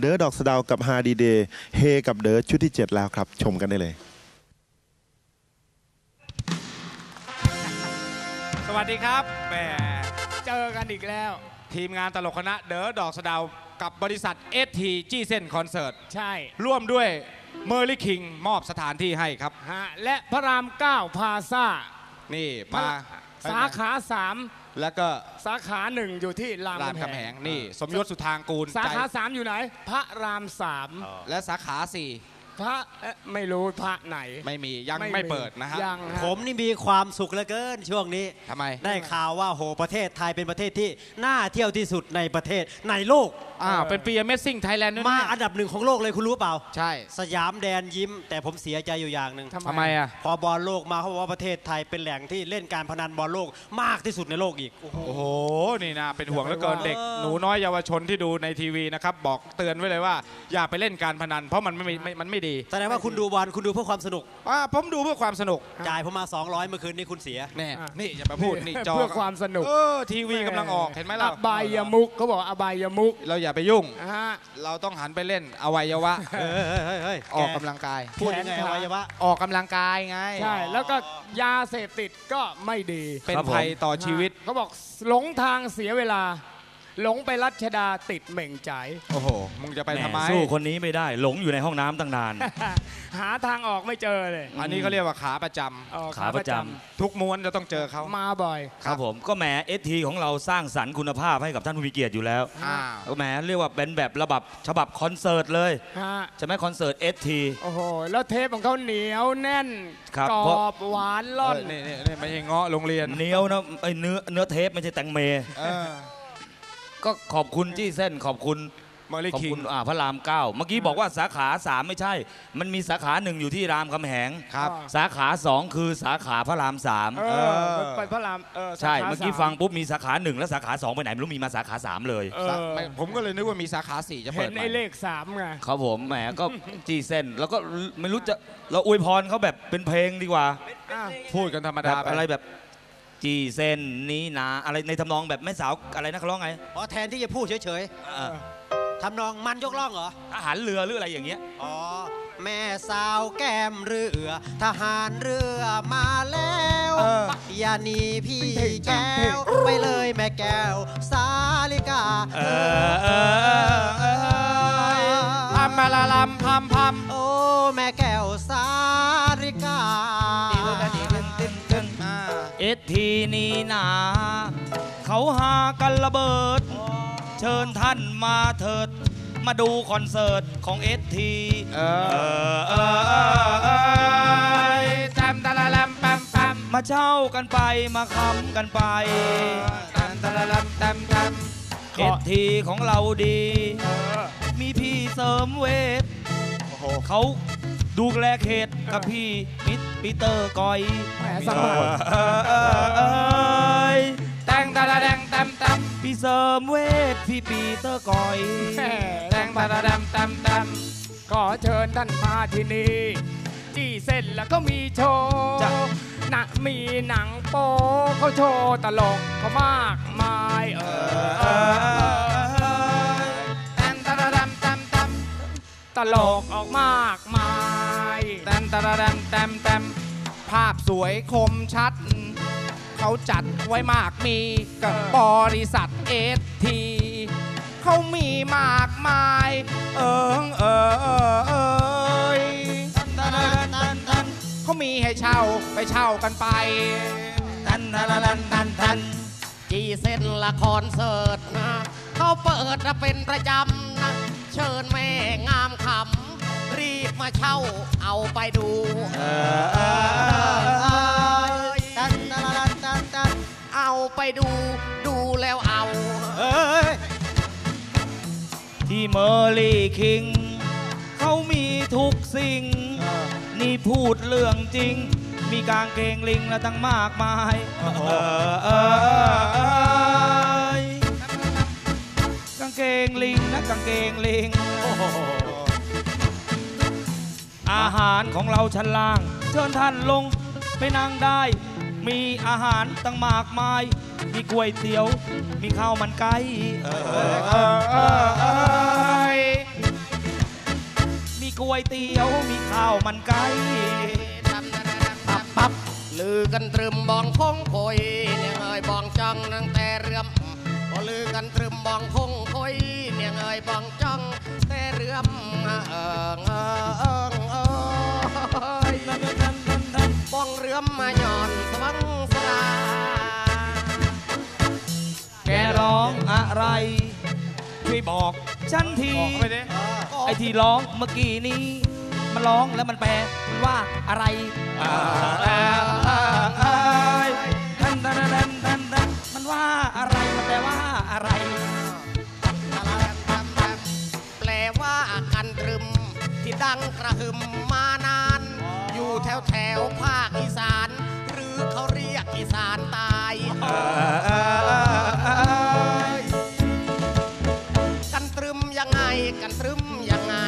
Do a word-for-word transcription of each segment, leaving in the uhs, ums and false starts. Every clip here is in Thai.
เด๋อดอกสะเดากับฮาดีเดย์เฮกับเด๋อชุดที่เจ็ดแล้วครับชมกันได้เลยสวัสดีครับแหมเจอกันอีกแล้วทีมงานตลกคณะเด๋อดอกสะเดากับบริษัทเอสทีจี้เส้นคอนเสิร์ตใช่ร่วมด้วยเมอร์ลี่คิงมอบสถานที่ให้ครับฮะและพระรามเก้าพาซ่านี่มาสาขาสามแล้วก็สาขาหนึ่งอยู่ที่รามคำแหงนี่สมยศสุทางกูลสาขาสามอยู่ไหนพระรามสามและสาขาสี่พระไม่รู้พระไหนไม่มียังไม่เปิดนะฮะผมนี่มีความสุขเหลือเกินช่วงนี้ทำไมได้ข่าวว่าโหประเทศไทยเป็นประเทศที่น่าเที่ยวที่สุดในประเทศในโลกอ่าเป็นปี Amazing Thailand ด้วยมาอันดับหนึ่งของโลกเลยคุณรู้เปล่าใช่สยามแดนยิ้มแต่ผมเสียใจอยู่อย่างหนึ่งทำไมอ่ะพอบอลโลกมาเขาบอกว่าประเทศไทยเป็นแหล่งที่เล่นการพนันบอลโลกมากที่สุดในโลกอีกโอ้โหนี่นะเป็นห่วงเหลือเกินเด็กหนูน้อยเยาวชนที่ดูในทีวีนะครับบอกเตือนไว้เลยว่าอย่าไปเล่นการพนันเพราะมันไม่มันไม่ดีแสดงว่าคุณดูบอลคุณดูเพื่อความสนุกอ่าผมดูเพื่อความสนุกจ่ายผมมาสองร้อยเมื่อคืนนี้คุณเสียแน่นี่อย่ามาพูดนี่จอเพื่อความสนุกเออทีวีกำลังออกเห็นไหมล่ะอบายมุกเขาบอกอบายมุกเราอย่าไปยุ่งเราต้องหันไปเล่นอวัยวะออกกำลังกายพูดยังไงอวัยวะออกกำลังกายไงใช่แล้วก็ยาเสพติดก็ไม่ดีเป็นภัยต่อชีวิตเขาบอกหลงทางเสียเวลาหลงไปรัชดาติดเหม่งใจโอ้โหมึงจะไปทำไมสู้คนนี้ไม่ได้หลงอยู่ในห้องน้ำตั้งนานหาทางออกไม่เจอเลยอันนี้เขาเรียกว่าขาประจำขาประจำทุกม้วนจะต้องเจอเขามาบ่อยครับผมก็แหมเอสทีของเราสร้างสรรค์คุณภาพให้กับท่านผู้มีเกียรติอยู่แล้วก็แหมเรียกว่าเป็นแบบระบบฉบับคอนเสิร์ตเลยใช่ไหมคอนเสิร์ตเอสทีโอ้โหแล้วเทปของเขาเหนียวแน่นกรอบหวานล่อนนี่นี่ไม่ใช่เงาะโรงเรียนเหนียวนะไอเนื้อเนื้อเทปไม่ใช่แตงเมก็ขอบคุณจี้เส้นขอบคุณขอบคุณพระรามเก้าเมื่อกี้บอกว่าสาขาสามไม่ใช่มันมีสาขาหนึ่งอยู่ที่รามคำแหงครับสาขาสองคือสาขาพระรามสามไปพระรามใช่เมื่อกี้ฟังปุ๊บมีสาขาหนึ่งแล้วสาขาสองไปไหนไม่รู้มีมาสาขาสามเลยผมก็เลยนึกว่ามีสาขาสี่จะเปิดเห็นไอ้เลขสามไงครับผมแหมก็จี้เส้นแล้วก็ไม่รู้จะเราอวยพรเขาแบบเป็นเพลงดีกว่าพูดกันธรรมดาอะไรแบบจีเส้นนี้นะอะไรในทำนองแบบแม่สาวอะไรนะเขาร้องไงอ๋อแทนที่จะพูดเฉยๆทำนองมันยกล่องเหรอทหารเรือหรืออะไรอย่างเงี้ยอ๋อแม่สาวแก้มเรือทหารเรือมาแล้วอย่าหนีพี่แก้วไปเลยแม่แก้วสาลิกาเออเออเออพัมมาลาลัมพัมพัมโอ้แม่แก้วสาลิกาเอสทีนี่นาเขาหากันระเบิดเชิญท่านมาเถิดมาดูคอนเสิร์ตของเอสทีเออเออแตมตะละลำแปมแปมมาเช่ากันไปมาค้ำกันไปแตมตะละลำแตมแตมเอสทีของเราดีมีพี่เสริมเวทเขาดูแลเขตกับพี่มิตรปีเตอร์กอยสักหน่อยแตงตะละแดงแตมแตมพี่เสริมเวทพี่ปีเตอร์กอยแตงตะละแดงแตมแตมขอเชิญท่านมาที่นี่จี้เส้นแล้วก็มีโชว์หนักมีหนังโป๊เขาโชว์ตลกเขามากมายเออแตงตะละแดงแตมแตมตลกออกมากมายแตมตะละแดงแตมแตมภาพสวยคมชัดเขาจัดไว้มากมีกับบริษัทเอสทีเขามีมากมายเอิงเออเออเอยเขามีให้เช่าไปเช่ากันไปทันทันทันทันทันจีเส้นละครเสิร์ตนะเขาเปิดเป็นประจำนะเชิญแม่งามคำรีบมาเช่าเอาไปดูเอาไปดูดูแล้วเอาที่เมอร์ลี่คิงเขามีทุกสิ่งนี่พูดเรื่องจริงมีกางเกงลิงและตั้งมากมายกางเกงลิงนะกางเกงลิงอาหารของเราชั้นล่างเชิญท่านลงไปนั่งได้มีอาหารตั้งมากมายมีก๋วยเตี๋ยวมีข้าวมันไก่ก๋วยเตี๋ยวมีข้าวมันไก่ปับปับลือกันตรึมบองพงคอยเนี่ยเอ้ยบองจังนั่งแต่เรื่อมพอลือกันตรึมบองพงคอยเนี่ยเอ้ยบองจังแต่เรื่อมเอิงเอิงเอิงเอ้ยบองเรื่อมมาหย่อนสวังสลาแกร้องอะไรช่วยบอกฉันทีบอกไปดิไอ้ที่ร้องเมื่อกี้นี้มันร้องแล้วมันแปลว่าอะไรทันทันทันทันทันมันว่าอะไรมันแปลว่าอะไรแปลว่ากันตรึมที่ดังกระหึ่มมานาน อยู่แถวแถวภาคอีสาน หรือเขาเรียกอีสานใตายกันตรึมยังไงกันตรึมยังไง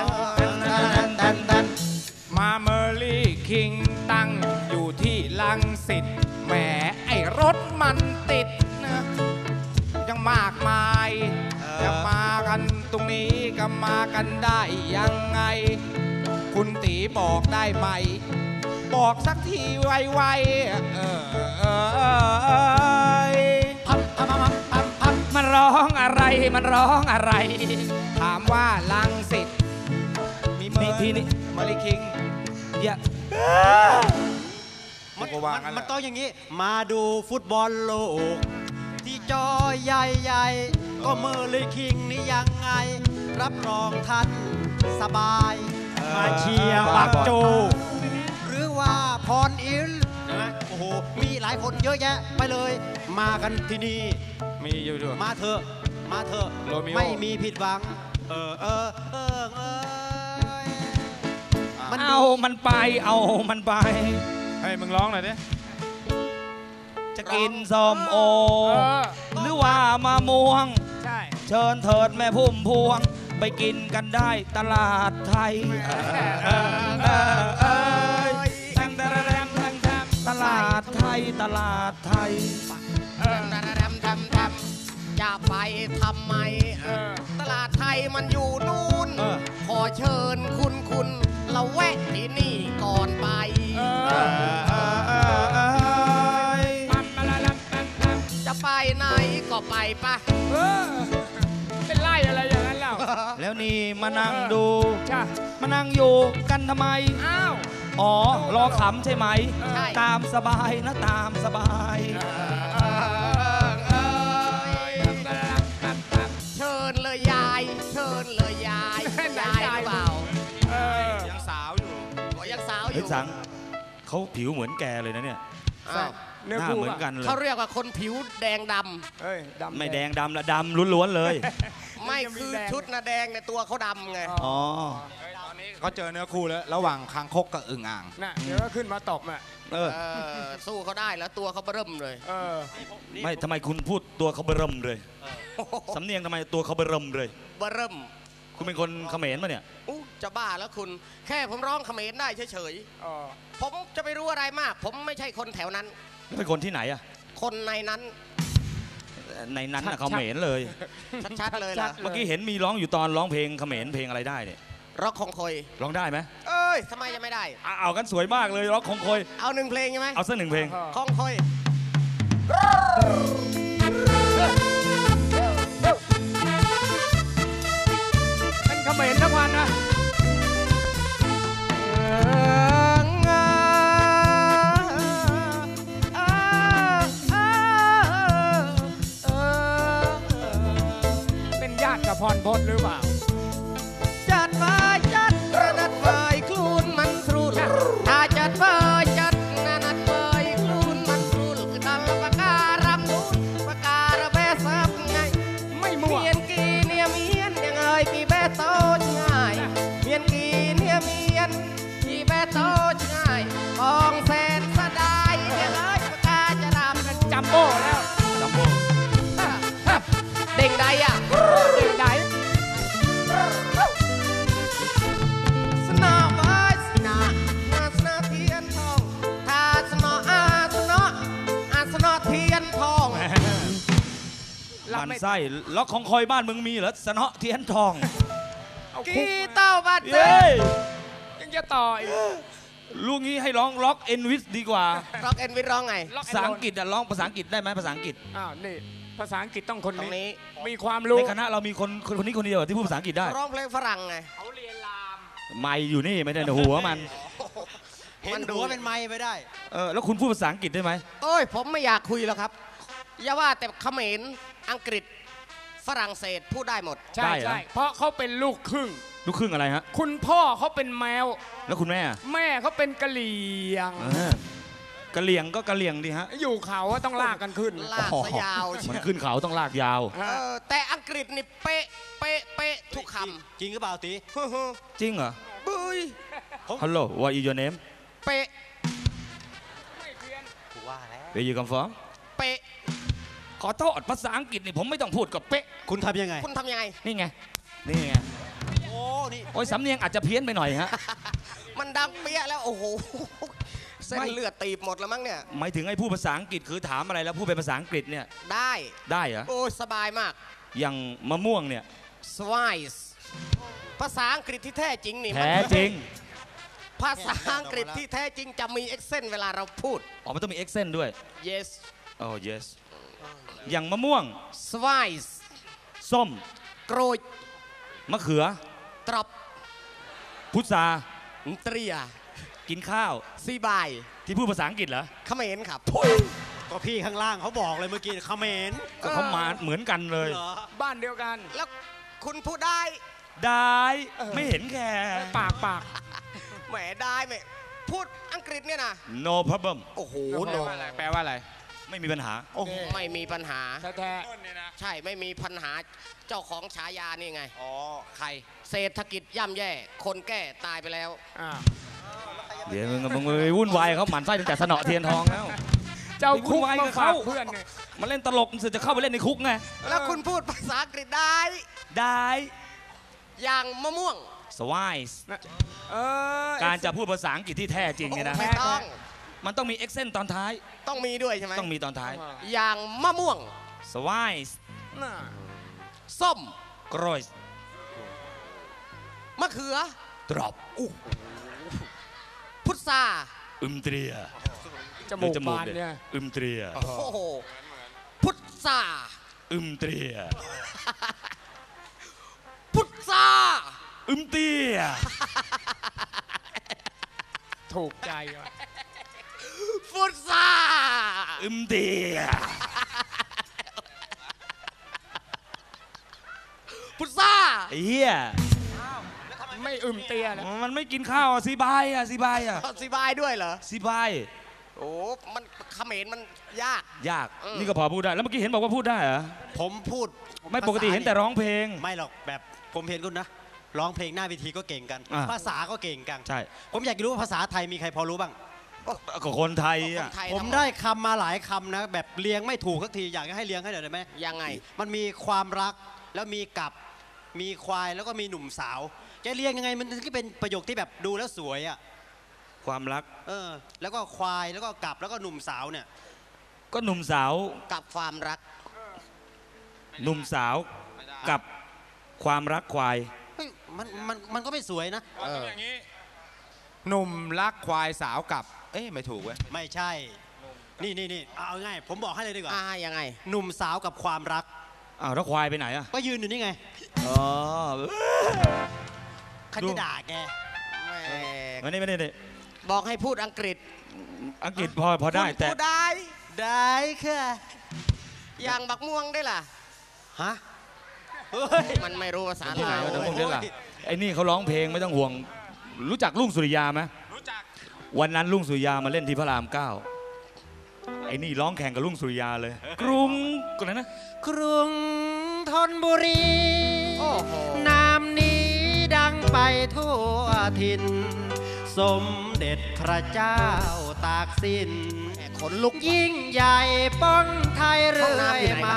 มาเมอร์ลี่คิงตั้งอยู่ที่ลังสิตแหมไอ้รถมันติดนะยังมากมายจะมากันตรงนี้ก็มากันได้ยังไง คุณตีบอกได้ไหม บอกสักทีไวๆเออเออเออพับพับพับพับพับมันร้องอะไรมันร้องอะไรถามว่าลังสิตมีเมอนี่ร์ทีนี้เมอร์ลี่คิงอย่ามันก็ว่างั้นแหละมันต้องอย่างนี้มาดูฟุตบอลโลก ที่จอใหญ่ๆ ก็เมอร์ลีคิงนี่ยังไง รับรองท่านสบายมาเชียร์ปักโจ หรือว่าพรอิลใช่ไหมโอ้โห มีหลายคนเยอะแยะไปเลย มากันที่นี่มีอยู่ด้วยมาเถอะ มาเถอะโรมิโอไม่มีผิดหวัง เออเออเออเออมันเอามันไปเอามันไปให้มึงร้องหน่อยดิจะกินส้มโอเออหรือว่ามะม่วงใช่เชิญเถิดแม่พุ่มพวง ไปกินกันได้ตลาดไทยตลาดไทยตลาดไทยทำทำทำจะไปทำไมเออตลาดไทยมันอยู่นู่นเออขอเชิญคุณคุณเราแวะที่นี่ก่อนไปมันมาละละมันมันจะไปไหนก็ไปปะเออเป็นไล่อะไรอย่างนั้นแล้วแล้วนี่มานั่งดูจ้ะมานั่งอยู่กันทำไมอ้าวอ๋อ รอขำใช่ไหมใช่ตามสบายนะตามสบายเชิญเลยยาย เชิญเลยยายไหนยายหยายรือเปล่าเออยังสาวอยู่โอ้ยังสาวอเฮ้ยยู่สังเขาผิวเหมือนแกเลยนะเนี่ยอ้าวหเนื้อน้าคู่เหมือนอะกันเลยเขาเรียกว่าคนผิวแดงดเอ้ยดำไม่แดงดำละดำล้วนๆเลยำ ไม่คือชุดนะแดงในตัวเขาดำไงอ๋อตอนนี้เขาเจอเนื้อคู่แล้ว ระหว่างคางคกกับอึ่งอ่างน่ะเดี๋ยวก็ขึ้นมาตบอ่ะเออเออ สู้เขาได้แล้วตัวเขาเบิ่มเลยเออไม่ทำไมคุณพูดตัวเขาเบรมเลย สำเนียงทำไมตัวเขาเบรมเลยเบิ่มคุณเป็นคนเขมรปะเนี่ยอู้จะบ้าแล้วคุณ แค่ผมร้องเขมรได้เฉยอ๋อๆ ผมจะไปรู้อะไรมาก ผมไม่ใช่คนแถวนั้นแล้วเป็นคนที่ไหนอะคนในนั้นในนั้นน่ะเขมรเลยชัดๆเลยล่ะเมื่อกี้เห็นมีร้องอยู่ตอนร้องเพลงเขมรเพลงอะไรได้เนี่ยร็อกคงคอยร้องได้ไหมเอ้ยทำไมจะไม่ได้อ่ะเอากันสวยมากเลยร้องคงคอยเอาหนึ่งเพลงใช่ไหมเอาสักหนึ่งเพลงคงคอยเป็นเขมรทั้งวันนะ เป็นญาติกับพรพจน์หรือเปล่าจัดมาจัดระนัดเฟยคลูนมันทรูลถ้าจัดเฟยจัดระนัดเฟยคลูนมันทรูลคือดัลปากการำนูนปากการะเบสับไงไม่มั่วเมียนกีเนี่ยเมียนยังไงปีเบโตง่ายเมียนกีเนี่ยเมียนปีเบโตง่ายกองแสนสะดายยังไงปากกาจะรำกันจัมโบ้แล้วจัมโบ้เด้งใดอ่ะเด็กไหนสนอไว้สนาอาสนาเทียนทองถ้าสนออาสนออาสนอเทียนทองรับมันไม่ไส้ล็อกของคอยบ้านมึงมีเหรอสนอเทียนทองเอากีเต้าบัดเจเย้ยยังจะต่ออีกลูกนี้ให้ร้องล็อกเอ็นวิสดีกว่าร็อกเอ็นวิร้องไงล็อกภาษาอังกฤษอะร้องภาษาอังกฤษได้ไหมภาษาอังกฤษอ้าวนี่ภาษาอังกฤษต้องคนตรงนี้นี้มีความรู้ในคณะเรามีคนคนคนนี้คนเดียวที่พูดภาษาอังกฤษได้ร้องเพลงฝรั่งไงเขาเรียนรามไม่อยู่นี่ไม่ได้ในหัวมันเห็นหัวเป็นไม้ไปได้เออแล้วคุณพูดภาษาอังกฤษได้ไหมโอ้ยผมไม่อยากคุยแล้วครับ อย่าว่าแต่เขมรอังกฤษฝรั่งเศสพูดได้หมดใช่ใช่เพราะเขาเป็นลูกครึ่งลูกครึ่งอะไรฮะคุณพ่อเขาเป็นแมวแล้วคุณแม่อะแม่เขาเป็นกะเหรี่ยงเออกะเหลี่ยงก็กะเหลี่ยงดีฮะอยู่เขาอะต้องลากกันขึ้นลากซะยาวมันขึ้นเขาต้องลากยาวเออแต่อังกฤษนี่เป๊ะเป๊ะเป๊ะทุกคจริงหรือเปล่าตีำจริงเหรอบุย Hello what is your name เป๊ะถูกว่าแล้ว Where you come from เป๊ะขอโทษภาษาอังกฤษนี่ผมไม่ต้องพูดกับเป๊ะคุณทำยังไงคุณทำยังไงนี่ไงนี่ไงโอ้นี่โอ้ยสำเนียงอาจจะเพี้ยนไปหน่อยฮะมันดังเปี้ยแล้วโอ้โหเส้นไม่เลือดตีบหมดแล้วมั้งเนี่ยหมายถึงไอ้พูดภาษาอังกฤษคือถามอะไรแล้วพูดเป็นภาษาอังกฤษเนี่ยได้ได้เหรอโอ้ยสบายมากอย่างมะม่วงเนี่ย Swice ภาษาอังกฤษที่แท้จริงนี่แท้จริงภาษาอังกฤษที่แท้จริงจะมี accent เวลาเราพูดอ๋อมันต้องมี accent ด้วย yes โอ้ yes อย่างมะม่วง Swice ส้มโกรยมะเขือตรอบพุทราเตรียกินข้าวซีบายที่พูดภาษาอังกฤษเหรอเขมรครับก็พี่ข้างล่างเขาบอกเลยเมื่อกี้เขมรก็เขามาเหมือนกันเลยเหรอบ้านเดียวกันแล้วคุณพูดได้ได้ไม่เห็นแค่ปากปากแหมได้ไหมพูดอังกฤษเนี่ยนะ no problem โอ้โหแปลโนว่าอะไรแปลว่าอะไรไม่มีปัญหาโอ้โหไม่มีปัญหาแท้ใช่ไม่มีปัญหาเจ้าของฉายานี่ไงอ๋อใคร เศรษฐกิจย่ำแย่ คนแก้ตายไปแล้วๆอ่าเดี๋ยวมึงมึงไปวุ่นวายเขาหมั่นไส้ตั้งแต่สนอเทียนทองแล้วเจ้าคุกไปวุ่นวายมากับฝากเขาเพื่อนเนี่ยมาเล่นตลกสึกจะเข้าไปเล่นในคุกไงแล้วคุณพูดภาษาอังกฤษได้ได้อย่างมะม่วงสวายเออการจะพูดภาษาอังกฤษที่แท้จริงเนี่ยนะไม่ต้องมันต้องมี accent ตอนท้ายต้องมีด้วยใช่ไหมต้องมีตอนท้ายอย่างมะม่วงสวายน่ะส้มกรอยมะเขือดรอปพุทราอึมเตรียจมูกดูบานดิเนี่ยอึมเตรียโอ้โห พุทราอึมเตรียพุทราอึมเตียถูกใจว่ะพุทราอึมเตียพุทราไอ้เหี้ยไม่อึมเตี้ยแล้วมันไม่กินข้าวอ่ะซีบายอ่ะซีบายอ่ะอธิบายด้วยเหรอซีบายโอ้มันเขมรมันยากยากเออนี่ก็พอพูดได้ แล้วเมื่อกี้เห็นบอกว่าพูดได้เหรอผมพูดไม่ปกติเห็นแต่ร้องเพลงไม่หรอกแบบผมเห็นคุณนะ ร้องเพลงหน้าเวทีก็เก่งกันอ่ะภาษาก็เก่งกันใช่ผมอยากรู้ว่าภาษาไทยมีใครพอรู้บ้างก็คนไทยคอ่ะนไทยผมทั้งหดได้คำมาหลายคำนะ แบบเรียงไม่ถูกสักทีอยากให้เรียงให้หน่อยได้ไหมยังไงมันมีความรักแล้วมีกับมีควายแล้วก็มีหนุ่มสาว จะเรียงยังไงมันถึงจะเป็นประโยคที่แบบดูแล้วสวยอ่ะความรักเออ แล้วก็ควายแล้วก็กับแล้วก็หนุ่มสาวเนี่ยก็หนุ่มสาวกับความรักหนุ่มสาวกับความรักควายเฮ้ยมันมันมันก็ไม่สวยนะเออหนุ่มรักควายสาวกับ เอ๊ะไม่ถูกเว้ยไม่ใช่ นี่นี่นี่เอาง่ายผมบอกให้เลยดีกว่าอ่ายังไงหนุ่มสาวกับความรักอ้าวแล้วควายไปไหนอ่ะก็ยืนอยู่นี่ไงอ๋อคันดูจะด่าแกแหมไม่ได้ไม่ได้บอกให้พูดอังกฤษอังกฤษพอพอได้คุณแต่พูดได้ได้ค่ะอย่างบักม่วงได้ล่ะฮะเฮ้ยมันไม่รู้ภาษาที่ไหนลาววะพวกนี้ล่ะไอ้นี่เขาร้องเพลงไม่ต้องห่วง รู้จักลุงสุริยาไหมรู้จักวันนั้นลุงสุริยามาเล่นที่พระรามเก้าไอ้นี่ร้องแข่งกับลุงสุริยาเลย กรุงก็ไหนนะกรุงธนบุรีโอ้โหนามนี้ดังไปทั่วถิ่น สมเด็จพระเจ้าตากสินแหมขนลุกยิ่งใหญ่ป้องไทยเรื่ห้องอยน้ำอยู่ไหนครัมา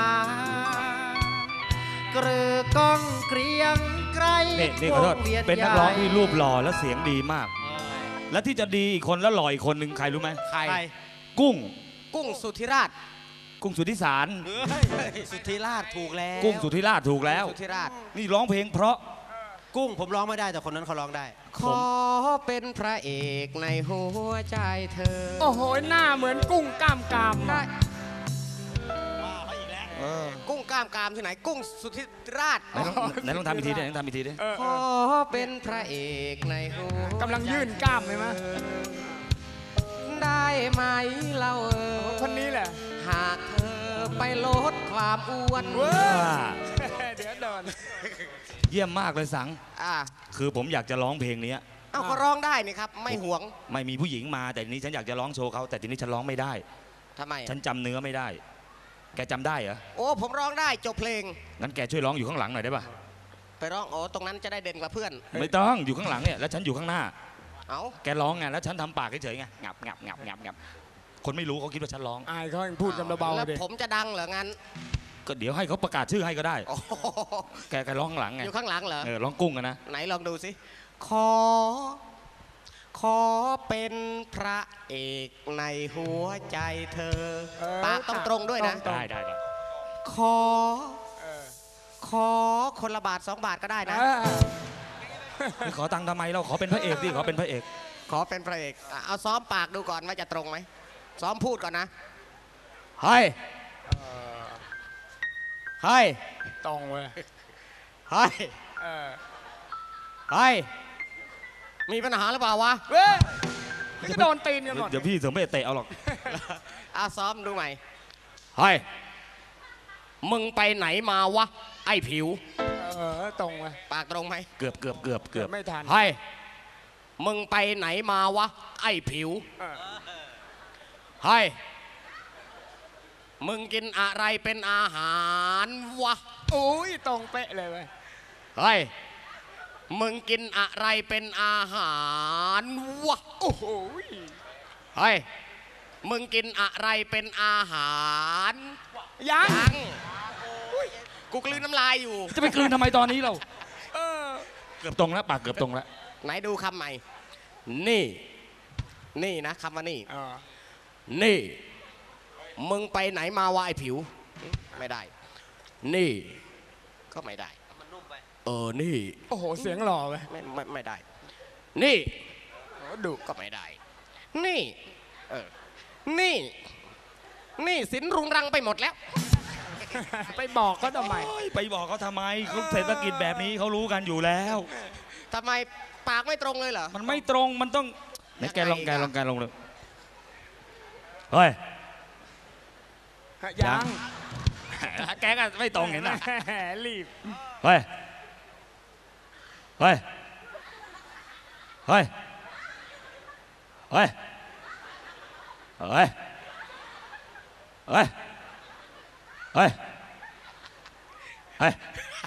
บกรือก้องเกรียงไกรนี่นี่ขอโทษวงวียเป็นนักร้องใหญ่ที่รูปหล่อและเสียงดีมาก และที่จะดีอีกคนแล้วหล่ออีกคนหนึ่งใครรู้ไหมใครใครกุ้งกุ้งสุธิราชกุ้งสุธิสารสุธิราชถูกแล้วกุ้งสุธิราชถูกแล้วสุธิราชนี่ร้องเพลงเพราะกุ้งผมร้องไม่ได้แต่คนนั้นเขาร้องได้ขอเป็นพระเอกในหัวใจเธอโอ้โหหน้าเหมือนกุ้งกล้ามกรามได้กุ้งกล้ามกรามที่ไหน กุ้งสุธิราชไหนลองไหนลองทำอีกทีดิไหนลองทำอีกทีดิเออขเอออเป็นพระเอกในหัวกำลังยื่นกล้ามเลยมั้ยได้ไหมเราเออคนนี้แหละหากเธอไปลดความอ้วนเว้ยว่าเดี๋ยวโดนเยี่ยมมากเลยสังอ่าคือผมอยากจะร้องเพลงนี้เอาก็ร้องได้นี่ครับไม่ห่วงไม่มีผู้หญิงมาแต่ทีนี้ฉันอยากจะร้องโชว์เขาแต่ทีนี้ฉันร้องไม่ได้ทำไมฉันจำเนื้อไม่ได้ แกจำได้เหรอโอ้ผมร้องได้จบเพลงงั้นแกช่วยร้องอยู่ข้างหลังหน่อยได้ปะไปร้องโอ้ตรงนั้นจะได้เด่นกว่าเพื่อนไม่ต้องอยู่ข้างหลังเนี่ยแล้วฉันอยู่ข้างหน้าเอาแกร้องไงแล้วฉันทำปากเฉยๆไงงับงับงับงับงับคนไม่รู้เขาคิดว่าฉันร้องอายเขาพูดจำเบาแล้วๆดิผมจะดังเหรองั้นก็เดี๋ยวให้เขาประกาศชื่อให้ก็ได้โอ้โหแกแกร้องข้างหลังไงอยู่ข้างหลังเหรอเออร้องกุ้งกันนะไหนลองดูสิ ขอ ขอเป็นพระเอกในหัวใจเธอเออปากต้องตรงด้วยนะตรงได้ได้ได้ขอ ขอคนละบาทสองบาทก็ได้นะอ่านี่ขอตังค์ทำไมเราขอเป็นพระเอกดิขอเป็นพระเอกขอเป็นพระเอกอ่ะเอาซ้อมปากดูก่อนว่าจะตรงไหม ซ้อมพูดก่อนนะ เฮ้ย เฮ้ยตรงเว้ยเฮ้ยเออเฮ้ย มีปัญหาหรือเปล่าวะเว้ยนี่ก็โดนตีนกันหมดเดี๋ยวพี่เสริมไม่เตะเอาหรอกเอาซ้อมดูใหม่ เฮ้ย มึงไปไหนมาวะ ไอ้ผิวเออตรงเว้ยปากตรงไหมเกือบเกือบเกือบเกือบไม่ทันเฮ้ย มึงไปไหนมาวะ ไอ้ผิวเออเฮ้ย มึงกินอะไรเป็นอาหารวะโอ้ยตรงเป๊ะเลยเว้ยเฮ้ย มึงกินอะไรเป็นอาหารวะโอ้โหเฮ้ย มึงกินอะไรเป็นอาหารยังยังกูกลืนน้ำลายอยู่จะไปคืนทำไมตอนนี้เราเออเกือบตรงแล้วปากเกือบตรงแล้วไหนดูคำใหม่ นี่ นี่นะคำว่านี่เออนี่ มึงไปไหนมาวะไอ้ผิว ไม่ได้ นี่ ก็ไม่ได้ เออ นี่โอ้โหเสียงหล่อเว้ยไม่ไม่ไม่ได้ นี่โอ้ดุก็ไม่ได้ นี่ เออ นี่ นี่สินรุงรังไปหมดแล้วไปบอกเขาทำไมโอ้ยไปบอกเขาทำไมเขาเศรษฐกิจแบบนี้เขารู้กันอยู่แล้วทำไมปากไม่ตรงเลยเหรอมันไม่ตรงมันต้องไหนแกลองยังไงแกลองนะแกลองเลยเฮ้ยยังแกก็ไม่ตรงเห็นไหมแหมรีบเฮ้ยเฮ้ยเฮ้ยเฮ้ยเฮ้ยเฮ้ยเฮ้ยเฮ้ย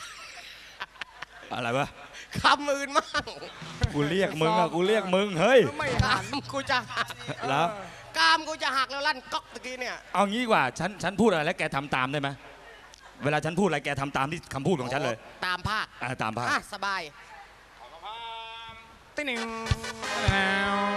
อะไรวะคำอื่นมั่งกูเรียกมึงอะกูเรียกมึงเฮ้ยไม่กหัล้าน มกูจะหักแล้วกล้ามกูจะหักแล้วลั่นก๊อกตะกี้เนี่ยเอางี้ดีกว่าฉันฉันพูดอะไรแล้วแกทำตามได้ไหมเวลาฉันพูดอะไรแกทำตามที่คำพูดของฉันเลยตามภาคอ่าตามภาพอ่ะสบายติ๊งหนึ่งแล้ว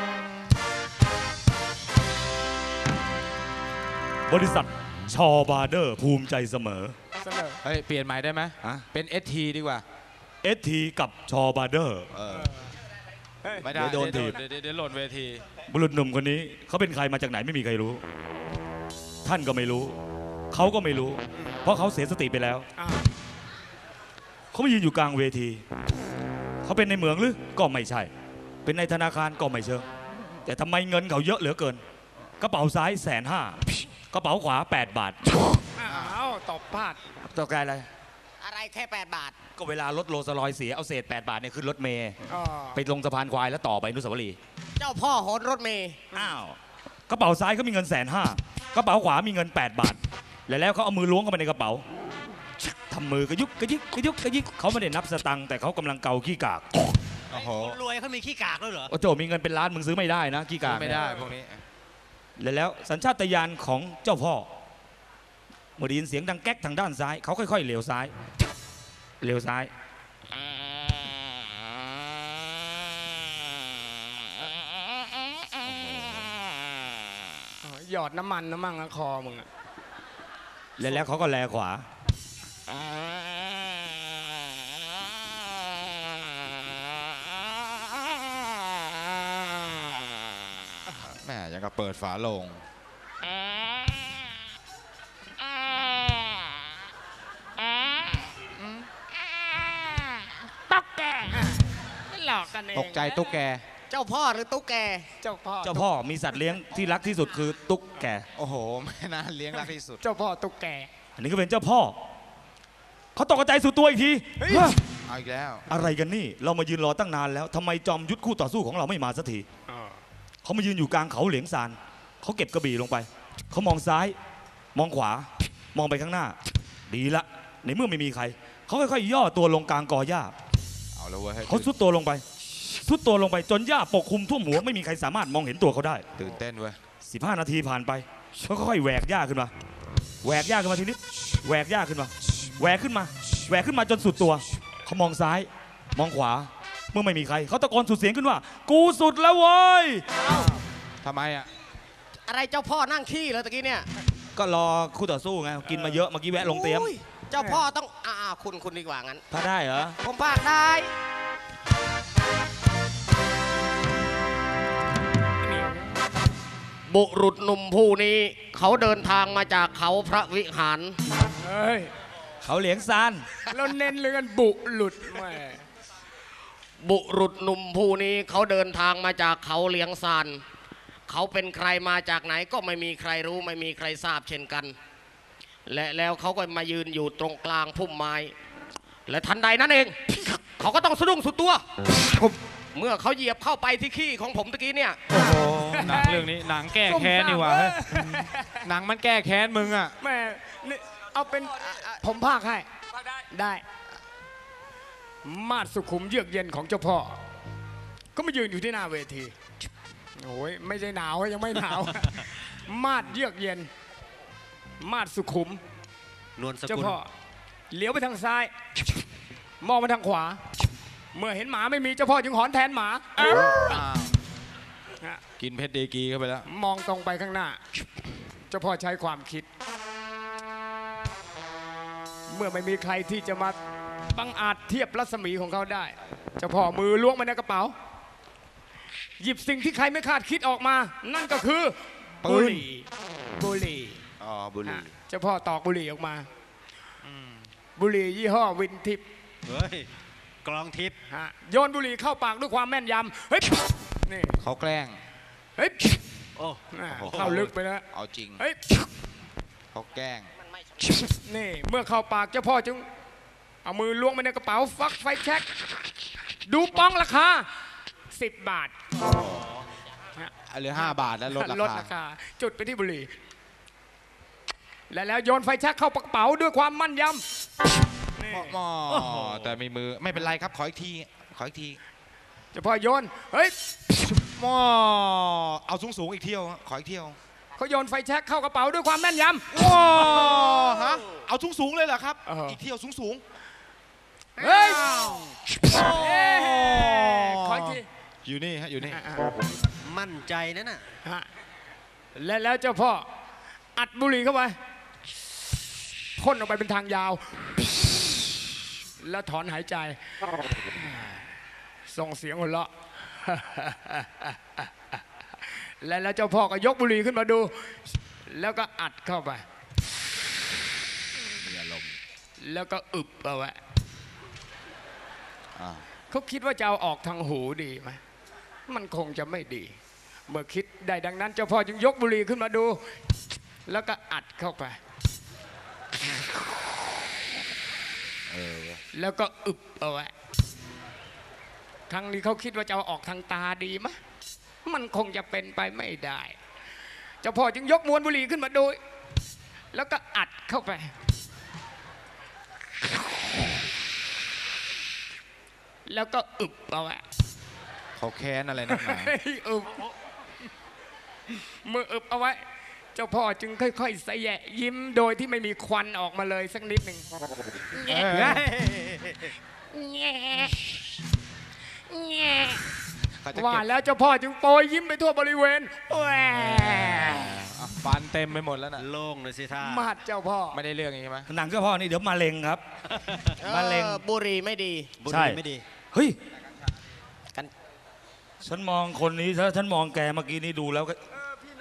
บริษัทชอบาร์เดอร์ภูมิใจเสมอเสนอเฮ้ย เปลี่ยนใหม่ได้ไหมฮะเป็น เอส ที ดีกว่าเอสทีกับชอบาร์เดอร์ไม่ได้เดี๋ยวโดนถีบเดี๋ยวเดี๋ยวหล่นเวทีบุรุษหนุ่มคนนี้เขาเป็นใครมาจากไหนไม่มีใครรู้ ท่านก็ไม่รู้ เขาก็ไม่รู้ เพราะเขาเสียสติไปแล้วอ่ะเขามายืนอยู่กลางเวที เขาเป็นในเหมืองหรือก็ไม่ใช่ เป็นในธนาคารก็ไม่เชิงแต่ทำไมเงินเขาเยอะเหลือเกิน กระเป๋าซ้ายแสนห้ากระเป๋าขวาแปดบาทอ้าวตบพลาดต่อการอะไรอะไรแค่แปดบาทก็เวลารถโรลส์รอยซ์เสียเอาเศษแปดบาทเนี่ยขึ้นรถเมย์อ๋อไปลงสะพานควายแล้วต่อไปอนุสาวรีย์เจ้าพ่อโหนรถเมย์อ้าวกระเป๋าซ้ายเขามีเงินแสนห้ากระเป๋าขวามีเงินแปดบาท แล้วแล้วเขาเอามือล้วงเข้าไปในกระเป๋าทำมือกระยุกกระยิกกระยุกกระยิกเขาไม่ได้นับสตังค์แต่เขากำลังเกาขี้กากโอ้โหรวยเขามีขี้กากด้วยเหรอโอ้โจมีเงินเป็นล้านมึงซื้อไม่ได้นะขี้กากไม่ได้พวกนี้แล้วแล้วสัญชาตญาณของเจ้าพ่อเมื่อได้ยินเสียงดังแก๊กทางด้านซ้ายเขาค่อยๆเหลียวซ้ายเหลียวซ้ายอ๋อหยอดน้ำมันน้ำมั่งนะคอมึงอะแล้วแล้วเขาก็แลขวาอย่างกับเปิดฝาโลงตุ๊กแกหลอกกันเองตกใจตุ๊กแกเจ้าพ่อหรือตุ๊กแกเจ้าพ่อเจ้าพ่อมีสัตว์เลี้ยงที่รักที่สุดคือตุ๊กแกโอ้โห ไม่น่าเลี้ยงรักที่สุดเจ้าพ่อตุ๊กแกอันนี้ก็เป็นเจ้าพ่อเขาตกกระจายสู่ตัวอีกทีฮะเอาอีกแล้วอะไรกันนี่เรามายืนรอตั้งนานแล้วทำไมจอมยุทธคู่ต่อสู้ของเราไม่มาสักทีเขามายืนอยู่กลางเขาเหลียงซานเขาเก็บกระบี่ลงไปเขามองซ้าย มองขวา มองไปข้างหน้า ดีละในเมื่อไม่มีใครเขาค่อยๆย่อตัวลงกลางกอหญ้าเอาแล้วเว้ยเขาซุดตัวลงไปซุดตัวลงไปจนหญ้าปกคลุมท่วมหัวไม่มีใครสามารถมองเห็นตัวเขาได้ตื่นเต้นเว้ยสิบห้านาทีผ่านไปเขาค่อยๆแหวกหญ้าขึ้นมาแหวกหญ้าขึ้นมาทีนี้แหวกหญ้าขึ้นมาแหวกขึ้นมาแหวกขึ้นมาจนสุดตัวเขามองซ้าย มองขวาเมื่อไม่มีใครเขาตะโกนสุดเสียงขึ้นว่ากูสุดแล้วเว้ยทำไมอ่ะอะไรเจ้าพ่อนั่งขี้เลยตะกี้เนี่ยก็รอคู่ต่อสู้ไงกินมาเยอะเมื่อกี้แวะลงเตรียมอุ้เจ้าพ่อต้องอ่าๆคุณคุณดีกว่างั้นพาได้เหรอผมพากได้ บุรุษหนุ่มผู้นี้เขาเดินทางมาจากเขาพระวิหารเฮ้ยเขาเหลียงซานเราเน้นเรื่องบุหลุดแม่บุรุษหนุ่มผู้นี้เขาเดินทางมาจากเขาเลียงซานเขาเป็นใครมาจากไหนก็ไม่มีใครรู้ไม่มีใครทราบเช่นกัน และแล้วเขาก็มายืนอยู่ตรงกลางพุ่มไม้ และทันใดนั้นเอง เขาก็ต้องสะดุ้งสุดตัว เมื่อเขาเหยียบเข้าไปที่ขี้ของผมตะกี้เนี่ยโอ้โห หนังเรื่องนี้หนังแก้แค้นนี่หว่าเฮ้ยหนังมันแก้แค้นมึงอ่ะแม่นี่เอาเป็นผมภาคให้ได้ มาดสุขุมเยือกเย็นของเจ้าพ่อ ก็มายืนอยู่ที่หน้าเวทีโอ้ยไม่ใช่หนาวยังไม่หนาว มาดเยือกเย็น มาดสุขุมนวลสเจ้ากุลพ่อเลี้ยวไปทางซ้าย มองไปทางขวา เมื่อเห็นหมาไม่มีเจ้าพ่อจึงหอนแทนหมาฮะกินเพชรเดกีเข้าไปแล้วมองตรงไปข้างหน้า เจ้าพ่อใช้ความคิด เมื่อไม่มีใครที่จะมาบังอาจเทียบรัศมีของเขาได้ เจ้าพ่อมือล้วงมาในกระเป๋า หยิบสิ่งที่ใครไม่คาดคิดออกมา นั่นก็คือปืบุนหรี่บุหรี่อ๋อ บุหรี่ฮะเจ้าพ่อตอกบุหรี่ออกมาบุหรี่ยี่ห้อวินทิปเฮ้ยกลองทิพย์ฮะโยนบุหรี่เข้าปากด้วยความแม่นยำเฮ้ยนี่เขาแกล้งเฮ้ยโอ้อ่าโอ้โหเข้าลึกไปแล้วเอาจริงเฮ้ยเขาแกล้งนี่เมื่อเข้าปากเจ้าพ่อจึงเอามือล้วงไปในกระเป๋าฟักไฟแช็กดูป้องราคาสิบบาทเหลือห้าบาทแล้วลดราลดคาราคาจุดไปที่บุหรี่และแล้วโยนไฟแช็กเข้ากระเป๋าด้วยความมั่นยำนี่หมอแต่มีมือไม่เป็นไรครับ ขออีกที ขออีกทีเจ้าพ่อโยนเฮ้ยหมอเอาสูงสูงๆอีกเที่ยว ขออีกเที่ยวเขาโยนไฟแช็กเข้ากระเป๋าด้วยความแม่นยำว้าฮะ เอาสูงสูงๆเลยเหรอครับเอออีอีกเที่ยวสูงสูงเฮ้ยๆเอ้ยขออีกทีอยู่นี่ฮะ อยู่นี่มั่นใจนะน่ะฮะและแล้วเจ้าพ่ออัดบุหรี่เข้าไปพ่นออกไปเป็นทางยาว แล้วถอนหายใจ ส่งเสียงหัวเราะ และแล้วเจ้าพ่อก็ยกบุหรี่ขึ้นมาดู แล้วก็อัดเข้าไปมีอารมณ์แล้วก็อึบเอาไว้อ่าเขาคิดว่าจะเอาออกทางหูดีไหมมันคงจะไม่ดี เมื่อคิดได้ดังนั้นเจ้าพ่อจึงยกบุหรี่ขึ้นมาดู แล้วก็อัดเข้าไปเออแล้วก็อึบเอาไว้ครั้งนี้เขาคิดว่าจะเอาออกทางตาดีไหมมันคงจะเป็นไปไม่ได้ เจ้าพ่อจึงยกมวนบุหรี่ขึ้นมาดู แล้วก็อัดเข้าไป แล้วก็อึบเอาไว้เขาแค้นอะไรนักหนาอึบเมื่ออึบเอาไว้ เจ้าพ่อจึงค่อยๆแสยะยิ้มโดยที่ไม่มีควันออกมาเลยสักนิดหนึ่งเขาจะว่าเก็บแล้วเจ้าพ่อจึงโปรยยิ้มไปทั่วบริเวณแหวอ่ะฟันเต็มไปหมดแล้วน่ะโล่งเลยสิท่ามาดเจ้าพ่อไม่ได้เรื่องใช่ไหมหนังเจ้าพ่อนี่เดี๋ยวมาเล็งครับ มะเร็งออบุหรี่ไม่ดีบุหใช่รี่ไม่ดีเฮ้ยกันฉันมองคนนี้ถ้าฉันมองแกเมื่อกี้นี่ดูแล้วก็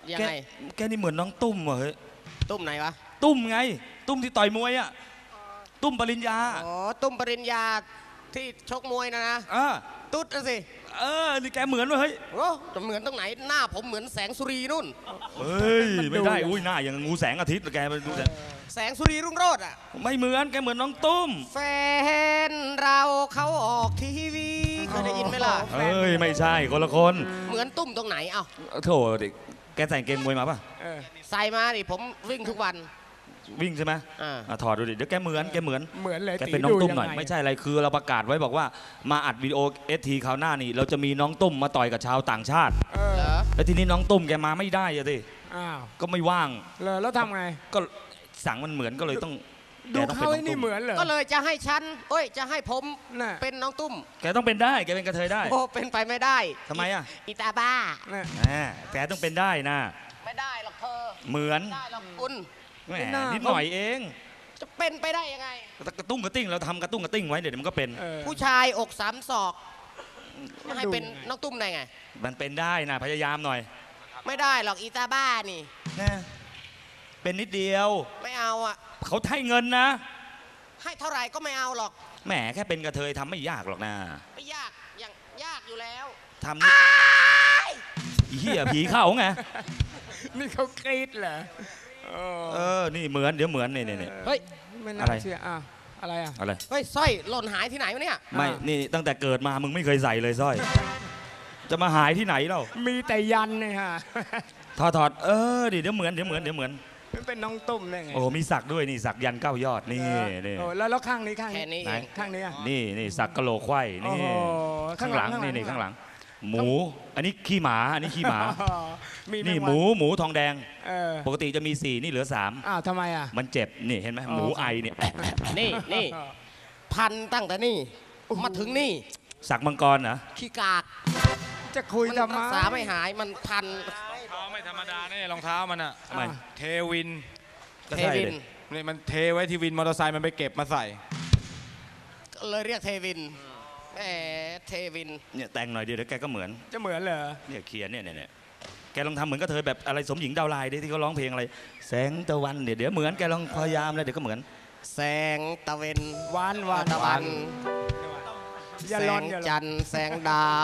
ยังแกไงแกนี่เหมือนน้องตุ้มว่ะเฮ้ยตุ้มไหนวะตุ้มไง ตุ้มที่ต่อยมวยอ่ะตุ้มปริญญาอ๋อตุ้มปริญญาที่ชกมวยนะนะอ่าตุ๊ดนะสิเออนี่แกเหมือนว่ะเฮ้ยโอ้จะเหมือนตรงไหนหน้าผมเหมือนแสงสุรีนู่นเฮ้ยไม่ได้อุ้ยหน้าอย่างงูแสงอาทิตย์แกไปดูแต่แสงสุรีรุ่งโรจน์อ่ะไม่เหมือนแกเหมือนน้องตุ้มแฟนเราเขาออกทีวีเคยได้ยินไหมล่ะเฮ้ยไม่ใช่คนละคนเหมือนตุ้มตรงไหนเอ้าโถเด็กแกใส่กางเกงมวยมาป่ะเออใส่มาดิผมวิ่งทุกวันวิ่งใช่ไหมอ่าอ่ะถอดดูดิเดี๋ยวแกเหมือนแกเหมือนเหมือนเลยแกเป็นน้องตุ้มหน่อยดูงงไม่ใช่อะไรคือเราประกาศไว้บอกว่ามาอัดวิดีโอเอสทีคราวหน้านี่เราจะมีน้องตุ้มมาต่อยกับชาวต่างชาติเออเหรอแล้วทีนี้น้องตุ้มแกมาไม่ได้อะดิอ้าวก็ไม่ว่างเลยแล้วทำไงก็สั่งมันเหมือนก็เลยต้องดูแกต้องเขาเป็นไอ้น้องนี่ตุ้มเหมือนเหรอก็เลยจะให้ฉันเอ้ยจะให้ผมน่ะเป็นน้องตุ้มแกต้องเป็นได้แกเป็นกระเทยได้โอ้เป็นไปไม่ได้ทำไมอ่ะอีตาบ้าน่ะแหมแกต้องเป็นได้นะไม่ได้หรอกเธอเหมือนไม่ได้หรอกคุณแหมนิดหน่อยเองจะเป็นไปได้ยังไงกระตุ้งกระติ้งเราทำกระตุ้งกระติ้งไว้เดี๋ยวมันก็เป็นเออผู้ชายอกสามศอกจะให้ดูเป็นยังไงน้องตุ้มได้ไงมันเป็นได้นะพยายามหน่อยไม่ได้หรอกอีตาบ้านี่นะเป็นนิดเดียวไม่เอาอ่ะเขาให้เงินนะให้เท่าไหร่ก็ไม่เอาหรอกแหมแค่เป็นกระเทยทำไม่ยากหรอกนะไม่ยากอย่างยากอยู่แล้วทำนี่อีเหี้ยผีเข้าไงนี่เขากรี๊ดเหรอเออเออนี่เหมือนเดี๋ยวเหมือนนี่นี่นี่เฮ้ยไม่น่าอะไรเชื่ออ่ะอะไรอ่ะอะไรเฮ้ยสร้อยหล่นหายที่ไหนวะเนี่ยไม่นี่ตั้งแต่เกิดมามึงไม่เคยใส่เลยสร้อย จะมาหายที่ไหนเล่ามีแต่ยันเนี่ยฮะถอดถอดเออดิเดี๋ยวเหมือนเดี๋ยวเหมือนเดี๋ยวเหมือนมันเป็นน้องตุ้มได้ไงโอ้มีสักด้วยนี่สักยันเก้ายอดนี่นี่โอ้แล้วแล้วข้างนี้ข้างแค่นี้นี้ไหนเองข้างนี้อ่ะนี่นี่สักกะโหลกไขว้โอ้นี่โหข้างหลังข้างหลังนี่นี่ข้าข้าง งหหลัลังง หมู อันนี้ขี้หมาอันนี้ขี้หมาอ๋อมีนี่แงหวัมูหมูทองแดงเออปกติจะมีสี่นี่เหลือสามอ้าวทำไมอ่ะมันเจ็บนี่เห็นไหมอ๋อหมูไอเนี่ยนี่นี่พันตั้งแต่นี่มาถึงนี่สักมังกรเหรอขี้กากจะคุยมันทำไมรักษาไม่หายมันพันรองเท้าไม่ธรรมดาแน่รองเท้ามันอะทำไมเทวินก็เทใช่วินเลยนี่มันเทไว้ที่วินมอเตอร์ไซค์มันไปเก็บมาใส่ก็เลยเรียกเทวินแหมเทวินเนี่ยแต่งหน่อยเดียวเดี๋ยวแกก็เหมือนจะเหมือนเหรอเนี่ยเขียนเนี่ยเนี่ยเนี่ยแกลองทำเหมือนก็เธอแบบอะไรสมหญิงดาวไลน์ดิที่เขาร้องเพลงอะไร แสงตะวันเดี๋ยวเดี๋ยวเหมือนแกลองพยายามเลยเดี๋ยวก็เหมือนแสงตะเวนหวานหวานตะวันอย่าแสร้อนงอย่าร้จัอนนทร์แสงดาว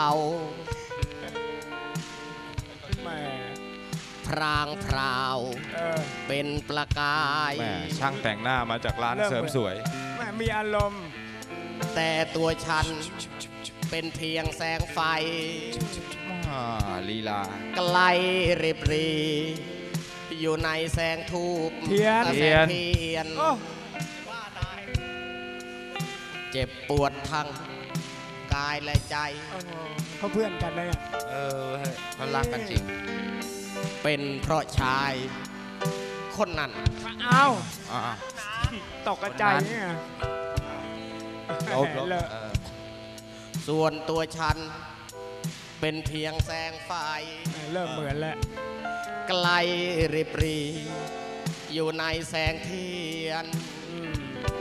แหม่พรางพราวเออเป็นประกายแม่ช่างแต่งหน้ามาจากร้านเริ่มเสริมสวยแหม่มีอารมณ์แต่ตัวฉันเป็นเพียงแสงไฟอ่าลีลาไกลริบรี อยู่ในแสงทูบเทียนและแสงเทียนโอ้เจ็บปวดทั้งกายและใจโอ้โหเขาเพื่อนกันเลยอ่ะเออเขารักกันจริงเป็นเพราะชายคนนั้นอ้าวอ่าตกกระจายเนี่ยลบลบเลอะเออส่วนตัวฉันเป็นเพียงแสงไฟเริ่มเหมือนแล้วไกลริบรี อยู่ในแสงเทียนอืม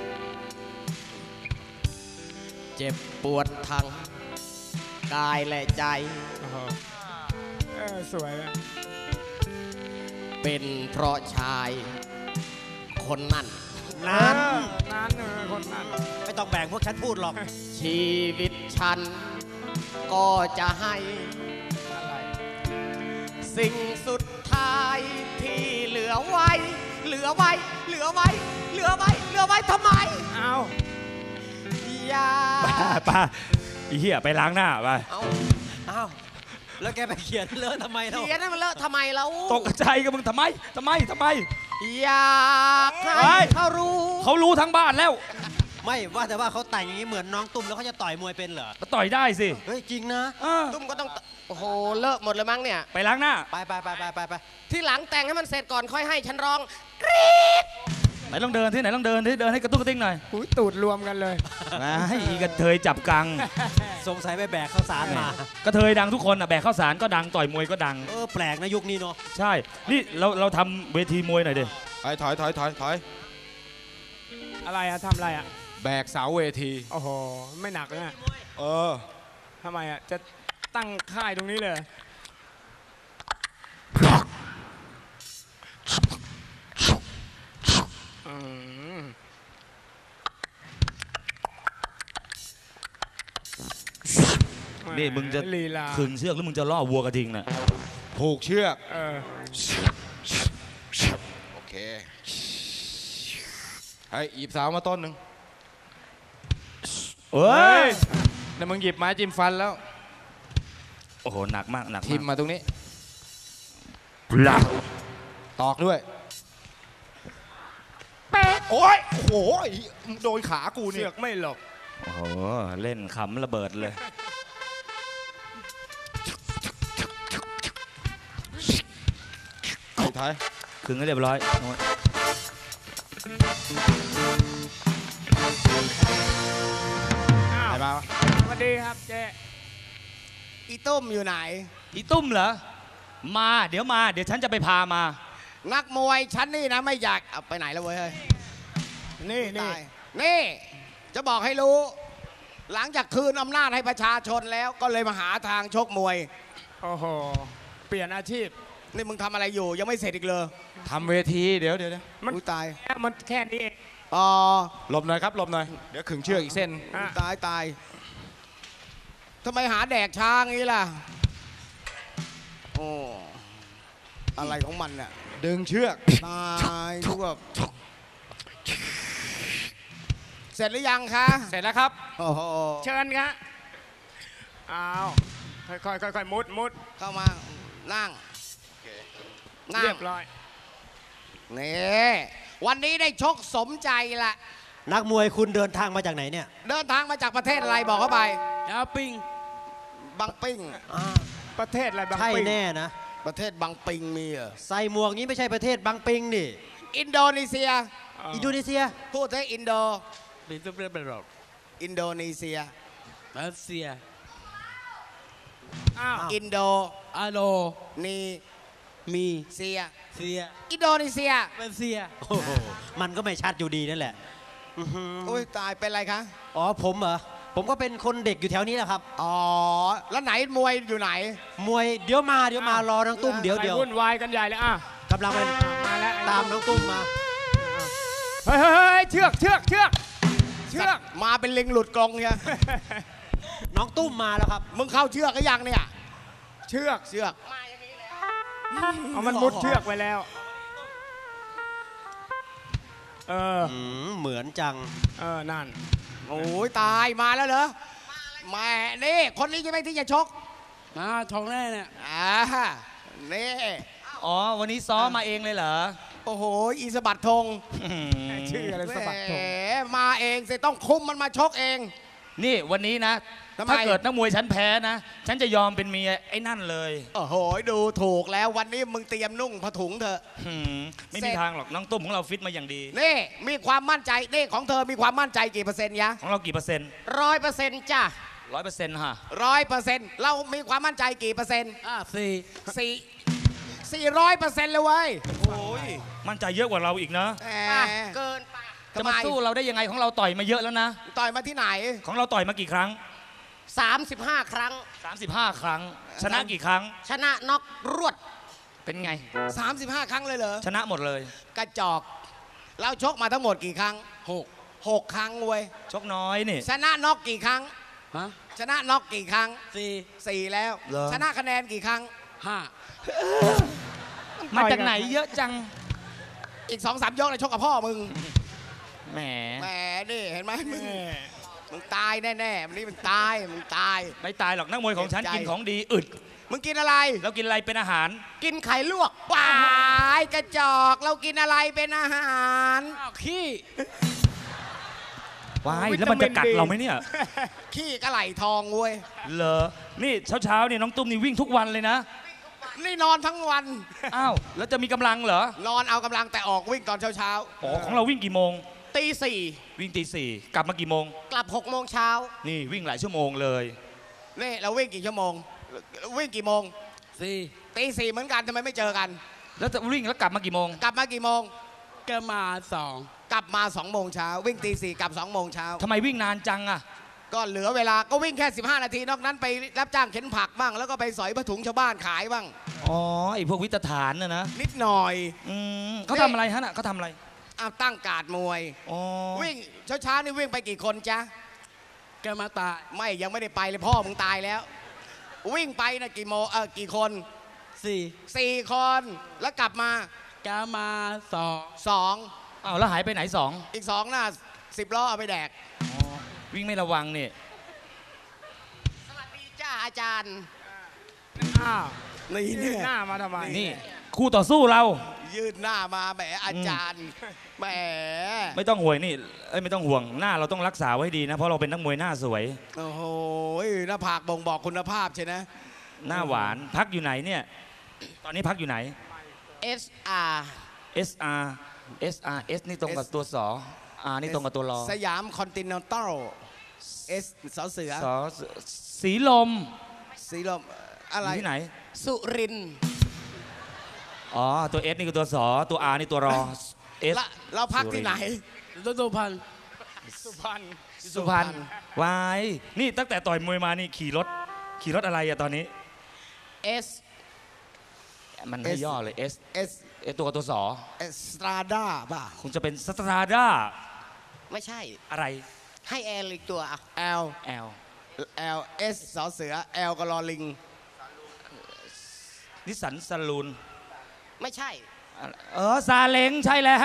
เจ็บปวดทั้งกายและใจโอ้โหเออสวยอะเป็นเพราะชายคนนั้นนั้นเออนั้นเออคนนั้นไม่ต้องแบ่งพวกฉันพูดหรอกชีวิตฉันก็จะให้อะไรสิ่งสุดท้ายที่เหลือไว้ เหลือไว้ เหลือไว้ เหลือไว้ เหลือไว้ทำไมเอาอย่าป้าป้าอีเหี้ยไปล้างหน้าไปเอาอ้าว แล้วแกไปเขียนเลอะทำไมเล่าเขียนให้มันเลอะทำไมแล้วตกใจกับมึงทำไมทำไมทำไมอยากให้เฮ้ยเขารู้เขารู้ทั้งบ้านแล้วไม่ว่าแต่ว่าเขาแต่งอย่างนี้เหมือนน้องตุ้มแล้วเขาจะต่อยมวยเป็นเหรอก็ต่อยได้สิเฮ้ยจริงนะเออตุ้มก็ต้อง โอ้โห เลอะหมดเลยมั้งเนี่ยไปล้างหน้าไปไปไปไปไปไปที่หลังแต่งให้มันเสร็จก่อนค่อยให้ฉันร้องไหนลองเดินที่ไหนลองเดินที่เดินให้กระตุ้งกระติ้งหน่อยหูยตูดรวมกันเลยนะให้อีกระเทยจับกังสงสัยไปแบกข้าวสารมากระเทยดังทุกคนอ่ะแบกข้าวสารก็ดังต่อยมวยก็ดังเออแปลกนะยุคนี้เนาะใช่ นี่เราเราทำเวทีมวยหน่อยดิไปถอยถอยถอยถอยอะไรอะทำอะไรอะแบกเสาเวทีโอ้โห ไม่หนักเลยอะเออทำไมอะจะตั้งค่ายตรงนี้เลยอืมนี่มึงจะลีลาขึงเชือกหรือมึงจะล่อวัวกระทิงน่ะผูกเชือกเออโอเคเฮ้ยหยิบสาวมาต้นหนึ่งเฮ้ยนี่มึงหยิบไม้จิ้มฟันแล้วโอ้โหหนักมากหนักทิมมากมาตรงนี้หลักตอกด้วยโอ้ยโอ้โหโดนขากูเนี่เสืยอกไม่หลบโอ้โหเล่นขำระเบิดเลยไอ้ท้ายขึงให้เรียบร้อยอ้าวไหนมาวะสวัสดีครับเจ๊อีตุ้มอยู่ไหนอีตุ้มเหรอ มาเดี๋ยวมาเดี๋ยวฉันจะไปพามานักมวยฉันนี่นะไม่อยากเอาไปไหนแล้วเว้ยเฮ้ยนี่นี่ตายนี่ จะบอกให้รู้ หลังจากคืนอำนาจให้ประชาชนแล้วก็เลยมาหาทางชกมวยโอ้โห เปลี่ยนอาชีพนี่มึงทำอะไรอยู่ยังไม่เสร็จอีกเลยทำเวทีเดี๋ยวเดี๋ยวเดี๋ยวมันอุ๊ยตายมันแค่นี้เองอ๋อหลบหน่อยครับหลบหน่อยเดี๋ยวขึงเชือกอีกเส้นอ่ะตายตายทำไมหาแดกช้างงี้ล่ะโอ้อะไรของมันเนี่ยดึงเชือกตายทุกแบบเสร็จหรือยังคะเสร็จแล้วครับโอ้โหเชิญครับอ้าวค่อยๆค่อยๆมุดมุดเข้ามานั่งนั่งเรียบร้อยนี่วันนี้ได้ชกสมใจละนักมวยคุณเดินทางมาจากไหนเนี่ยเดินทางมาจากประเทศอะไรบอกเข้าไปยาวปิงบังปิงประเทศอะไรบางใช่ปิงแน่นะประเทศบังปิงมีเหรอใส่หมวกนี้ไม่ใช่ประเทศบางปิงนี่อินโดนีเซียอินโดนีเซียพูดให้อินโดเป็นตัวเป็นหรอกอินโดนีเซียรัสเซีย อ้าวอินโดอาโลนีมีเซียเซียอินโดนีเซียเป็นเซียโอ้โหมันก็ไม่ชัดอยู่ดีนั่นแหละอื้อหืออุ้ยตายเป็นไรคะอ๋อผมเหรอ ผมก็เป็นคนเด็กอยู่แถวนี้แหละครับอ๋อ แล้วไหนมวยอยู่ไหนมวยเดี๋ยวมาเดี๋ยวมารอน้องตุ้มเดี๋ยวไปเดี๋ยววุ่นวายกันใหญ่เลยอ่ะกำลังไปมาแล้วตามน้องตุ้มมาเฮ้ยเฮ้ยเฮ้ยเชือกเชือกเชือกเชือกมาเป็นลิงหลุดกรงเนี่ยน้องตุ้มมาแล้วครับมึงเข้าเชือกก็ยังเนี่ยเชือกเชือกเอามันมุดเชือกไว้แล้ว เอออืมเหมือนจังเออ นั่นโอ้ยตายมาแล้วเหรอแหม่นี่คนนี้ใช่ไหมที่จะชกอ่าทองแน่เนี่ยอ่านี่อ๋อวันนี้ซ้อมมาเองเลยเหรอโอ้โหอีสะบัดธงชื่ออะไรสะบัดธงแหมมาเองสิต้องคุมมันมาชกเองนี่วันนี้นะทำไมถ้าเกิดนักมวยฉันแพ้นะ ฉันจะยอมเป็นเมียไอ้นั่นเลยโอ้โหดูถูกแล้ววันนี้มึงเตรียมนุ่งผ้าถุงเถอะหืมไม่เสร็มีจทางหรอกน้องตุ้มของเราฟิตมาอย่างดีนี่มีความมั่นใจนี่ของเธอมีความมั่นใจกี่เปอร์เซ็นต์ยะของเรากี่เปอร์เซ็นต์ร้อยเปอร์เซ็นต์จ้ะร้อยเปอร์เซ็นต์ฮะร้อยเปอร์เซ็นต์เรามีความมั่นใจกี่เปอร์เซ็นต์อ่าสี่สี่สี่ร้อยเปอร์เซ็นต์เลยเว้ยโอ้ยมั่นใจเยอะกว่าเราอีกนะแหอ่ะมเกินไปจะมาสู้เราได้ยังไงของเราต่อยมาเยอะแล้วนะต่อยมาที่ไหนของเราต่อยมากี่ครั้งสามสิบห้าครั้งสามสิบห้า ครั้ง ชนะกี่ครั้งชนะน็อกรวดเป็นไงสามสิบห้าครั้งเลยเหรอชนะหมดเลยกระจอก เราชกมาทั้งหมดกี่ครั้งหกหกครั้งเว้ยชกน้อยนี่ชนะน็อกกี่ครั้งฮะชนะน็อกกี่ครั้งสี่สี่แล้วเหรอชนะคะแนนกี่ครั้งห้ามาจากไหนเยอะจังอีกสองสามยกเลยชกกับพ่อมึงแหมแหมนี่เห็นไหมมึงมึงตายแน่ๆวันนี้มึงตายมึงตายไม่ตายหรอกนักมวยของฉันเจ็บใจกินของดีอึดมึงกินอะไรแล้วกินอะไรเป็นอาหารกินไข่ลวกว้ายกระจอกเรากินอะไรเป็นอาหารอ้าวขี้ว้ายวิตามินแล้วมันจะกัดดีเราไหมเนี่ยขี้กระไหลทองเว้ยเหรอ นี่เช้าๆนี่น้องตุ้มนี่วิ่งทุกวันเลยนะนี่นอนทั้งวันอ้าว แล้วจะมีกำลังเหรอนอนเอากำลังแต่ออกวิ่งตอนเช้าเช้าอ๋อ ของเราวิ่งกี่โมงๆตีสี่วิ่งตีสี่กลับมากี่โมงกลับหกโมงเช้านี่วิ่งหลายชั่วโมงเลยนี่เราวิ่งกี่ชั่วโมง วิ่งกี่โมงสี่ตีสี่เหมือนกันทำไมไม่เจอกันแล้วจะวิ่งแล้วกลับมากี่โมงกลับมากี่โมงก็มาสองกลับมาสองโมงเช้าวิ่งตีสี่กลับสองโมงเช้าทำไมวิ่งนานจังอะก็เหลือเวลาก็วิ่งแค่สิบห้านาทีนอกนั้นไปรับจ้างเข็นผักบ้าง แล้วก็ไปสอยผ้าถุงชาวบ้านขายบ้างอ๋อ ไอพวกวิตฐานนะนะนิดหน่อยอืมเขาทำอะไรฮะน่ะเขาทำอะไรอ้าวตั้งการ์ดมวยอ๋อวิ่งเช้าๆนี่วิ่งไปกี่คนจ๊ะแกมาตายไม่ยังไม่ได้ไปเลยพ่อมึงตายแล้ว วิ่งไปนะกี่โมเออกี่คนสี่สี่คนแล้วกลับมาแกมาสองสองอ้าวแล้วหายไปไหนสองอีกสองน่ะสิบล้อเอาไปแดกอ๋อวิ่งไม่ระวังนี่สวัสดีจ้าอาจารย์อ้าวนี่เนี่ยหน้ามาทำไมนี่คู่ต่อสู้เรายืดหน้ามาแหมอาจารย์แหมไม่ต้องห่วงนี่เอ้ยไม่ต้องห่วงหน้าเราต้องรักษาไว้ดีนะเพราะเราเป็นนักมวยหน้าสวยโอ้โหหน้าผากบ่งบอกคุณภาพใช่นะหน้าหวานพักอยู่ไหนเนี่ยตอนนี้พักอยู่ไหน S R S R S R S นี่ตรงกับตัวสอ R นี่ตรงกับตัวรอสยามคอนติเนนตัล S สอเสือสอสีลมสีลมอะไรอยู่ที่ไหนสุรินทร์อ๋อตัว S นี่คือตัวสอตัว R นี่ตัวรอ S ละเราพักที่ไหนตัวสุพรรณสุพรรณสุพรรณวายนี่ตั้งแต่ต่อยมวยมานี่ขี่รถขี่รถอะไรอะตอนนี้ S มันให้ S ย่อเลย S S S ตัวกับตัวสอเอสตราด้าป่ะคงจะเป็นสตราด้าไม่ใช่อะไรให้แอลอีกตัวอ่ะ L L L S สอเสือ L ก็รอลิงนิสสันซาลูนไม่ใช่เออซาเล้งใช่แล้ว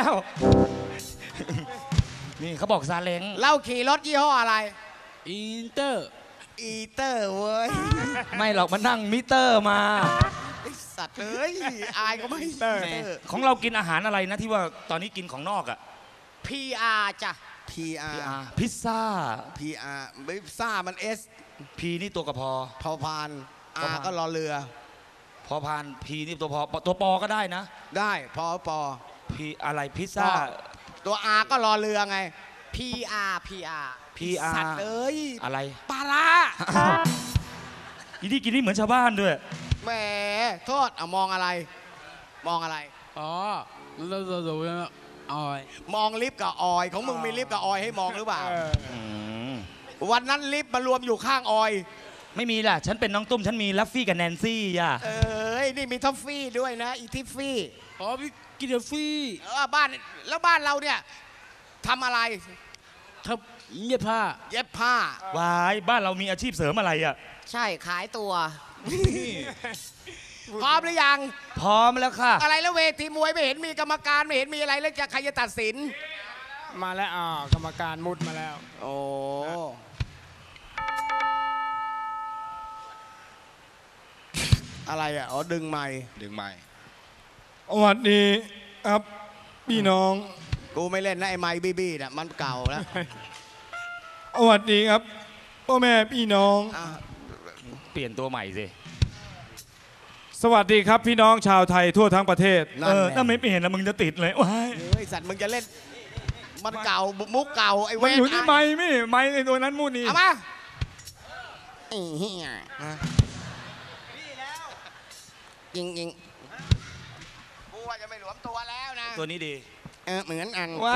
นี่เขาบอกซาเล้งเราขี่รถยี่ห้ออะไรอินเตอร์อีเตอร์เว้ยไม่หรอกมันนั่งมิเตอร์มาไอสัตว์เอ้ย อายก็ไม่เตอร์ของเรากินอาหารอะไรนะที่ว่าตอนนี้กินของนอกอะ P R จ้ะ P R พิซซ่า P R ไม่ซ่ามัน S P นี่ตัวกระพอพอพานพอ R พานก็รอเรือพอพาน P นี่ตัวพอตัวปอก็ได้นะได้พอปอ P อะไรพิซซ่าตัว R ก็รอเรือไง P R P R P R สัตว์เอ้ยอะไรปลาร้าอีนี่กินนี่เหมือนชาวบ้านด้วยแหมโทษเอามองอะไร มองอะไรอ๋อแล้วตัวสุพรรณออยมองลิฟต์กับออยของมึงมีลิฟต์กับออยให้มองหรือเปล่าอืมวันนั้นลิฟต์มารวมอยู่ข้างออยไม่มีล่ะ ฉันเป็นน้องตุ้ม ฉันมีลัฟฟี่กับแนนซี่ย่ะเอ้ยนี่มีท็อฟฟี่ด้วยนะ อีทิฟฟี่อ๋อพี่กินเดฟฟี่เออบ้านแล้วบ้านเราเนี่ยทำอะไรทับเย็บผ้าเย็บผ้าวายบ้านเรามีอาชีพเสริมอะไรอ่ะใช่ขายตัว พร้อมหรือยังพร้อมแล้วค่ะอะไรแล้วเวทีมวยไม่เห็นมีกรรมการไม่เห็นมีอะไรแล้วจะใครจะตัดสินมาแล้วอ่ากรรมการมุดมาแล้วโอ้อะไรอ่ะอ๋อดึงไม้ดึงไม้สวัสดีครับพี่น้องกูไม่เล่นนะไอ้ไม้บีบีน่ะมันเก่าแล้วสวัสดีครับพ่อแม่พี่น้องอ่ะเปลี่ยนตัวใหม่สิสวัสดีครับพี่น้องชาวไทยทั่วทั้งประเทศนั่เอน อแน่ถ้าไม่เปลี่ยนนะมึงจะติดเลยว้ายเฮ้ยสัตว์มึงจะเล่น มันเก่ามุกเก่าไอ้เวมันทอยู่ที่ไม้ไม่ไม้ในตัวนั้นมูนี่เอามาไอ้เหี้ยยิงยิงกูว่าจะไม่หลวมตัวแล้วนะตัวนี้ดีเออเหมือนอันว้าย